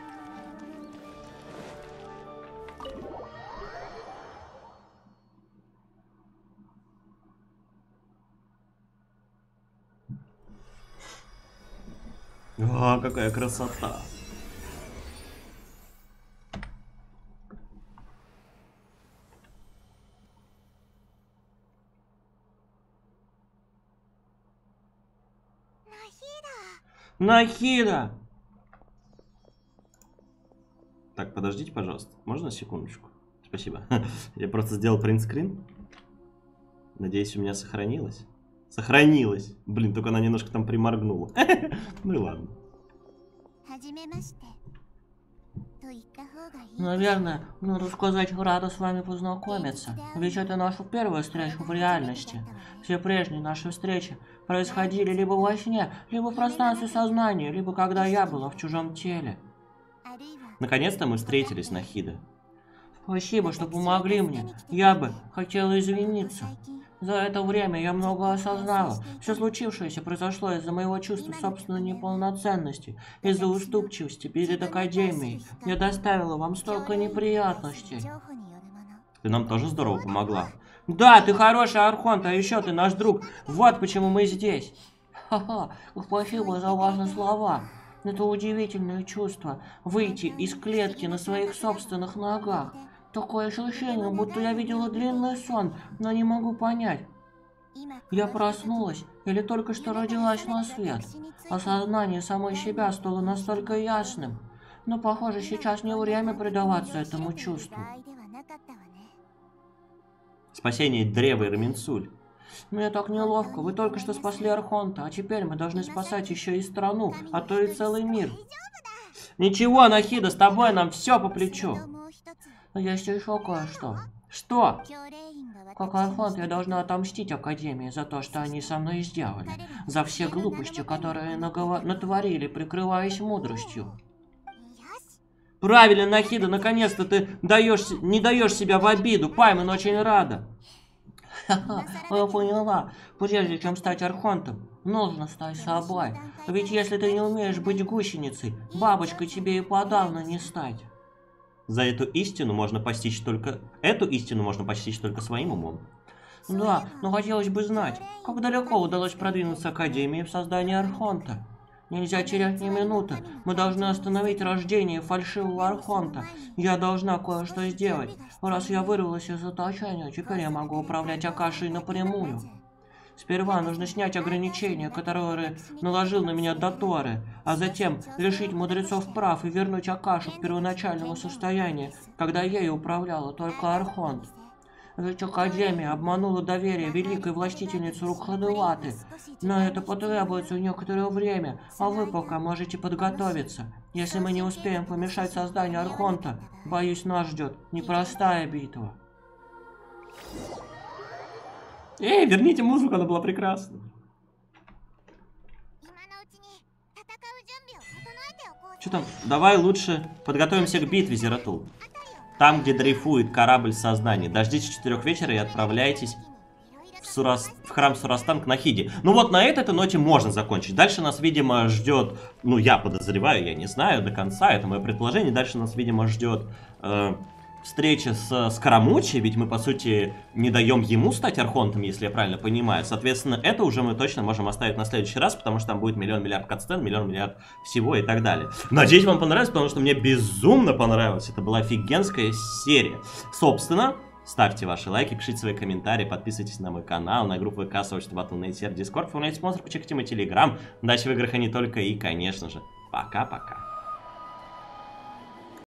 А, какая красота. Нахида! Так, подождите, пожалуйста. Можно секундочку? Спасибо. Я просто сделал принтскрин. Надеюсь, у меня сохранилось. Сохранилось. Блин, только она немножко там приморгнула. Ну и ладно. Наверное, надо сказать, рада с вами познакомиться. Ведь это наша первая встреча в реальности. Все прежние наши встречи происходили либо во сне, либо в пространстве сознания, либо когда я была в чужом теле. Наконец-то мы встретились, Нахида. Спасибо, что помогли мне. Я бы хотела извиниться. За это время я много осознала. Все случившееся произошло из-за моего чувства собственной неполноценности, из-за уступчивости перед Академией. Я доставила вам столько неприятностей. Ты нам тоже здорово помогла. Да, ты хороший Архонт, а еще ты наш друг. Вот почему мы здесь. Ха-ха, спасибо за ваши слова. Это удивительное чувство — выйти из клетки на своих собственных ногах. Такое ощущение, будто я видела длинный сон, но не могу понять. Я проснулась или только что родилась на свет. Осознание самой себя стало настолько ясным. Но, похоже, сейчас не время предаваться этому чувству. Спасение древа Ирминсуль. Мне так неловко. Вы только что спасли Архонта, а теперь мы должны спасать еще и страну, а то и целый мир. Ничего, Нахида, с тобой нам все по плечу. Но есть еще кое-что. Что? Как Архонт, я должна отомстить Академии за то, что они со мной сделали. За все глупости, которые наговор... натворили, прикрываясь мудростью. Правильно, Нахида, наконец-то ты даешь, не даешь себя в обиду. Паймон очень рада. Ха-ха, я поняла. Прежде чем стать Архонтом, нужно стать собой. Ведь если ты не умеешь быть гусеницей, бабочкой тебе и подавно не стать. За эту истину можно постичь только... Эту истину можно постичь только своим умом. Да, но хотелось бы знать, как далеко удалось продвинуться Академии в создании Архонта. Нельзя терять ни минуты. Мы должны остановить рождение фальшивого Архонта. Я должна кое-что сделать. Раз я вырвалась из заточения, теперь я могу управлять Акашей напрямую. Сперва нужно снять ограничения, которые наложил на меня Доторе, а затем лишить мудрецов прав и вернуть Акашу к первоначальному состоянию, когда ею управляла только Архонт. Ведь Академия обманула доверие великой властительницы Рукхадеваты. На это потребуется некоторое время, а вы пока можете подготовиться. Если мы не успеем помешать созданию Архонта, боюсь, нас ждет непростая битва. Эй, верните музыку, она была прекрасна. Что там? Давай лучше подготовимся к битве, Зератул. Там, где дрейфует корабль сознания. Дождитесь четырех вечера и отправляйтесь в, Сурас... в храм Сурастан к Нахиде. Ну вот на этой ноте можно закончить. Дальше нас, видимо, ждет... Ну, я подозреваю, я не знаю до конца, это мое предположение. Дальше нас, видимо, ждет... Э... встреча с Скоромучей, ведь мы, по сути, не даем ему стать Архонтом, если я правильно понимаю. Соответственно, это уже мы точно можем оставить на следующий раз, потому что там будет миллион-миллиард катсцен, миллион-миллиард всего и так далее. Надеюсь, вам понравилось, потому что мне безумно понравилось. Это была офигенская серия. Собственно, ставьте ваши лайки, пишите свои комментарии, подписывайтесь на мой канал, на группу ВК, сообщество батл точка нет, сервер Дискорд, формируйте спонсор, почекайте мой телеграм. Удачи в играх, а не только, и, конечно же, пока-пока.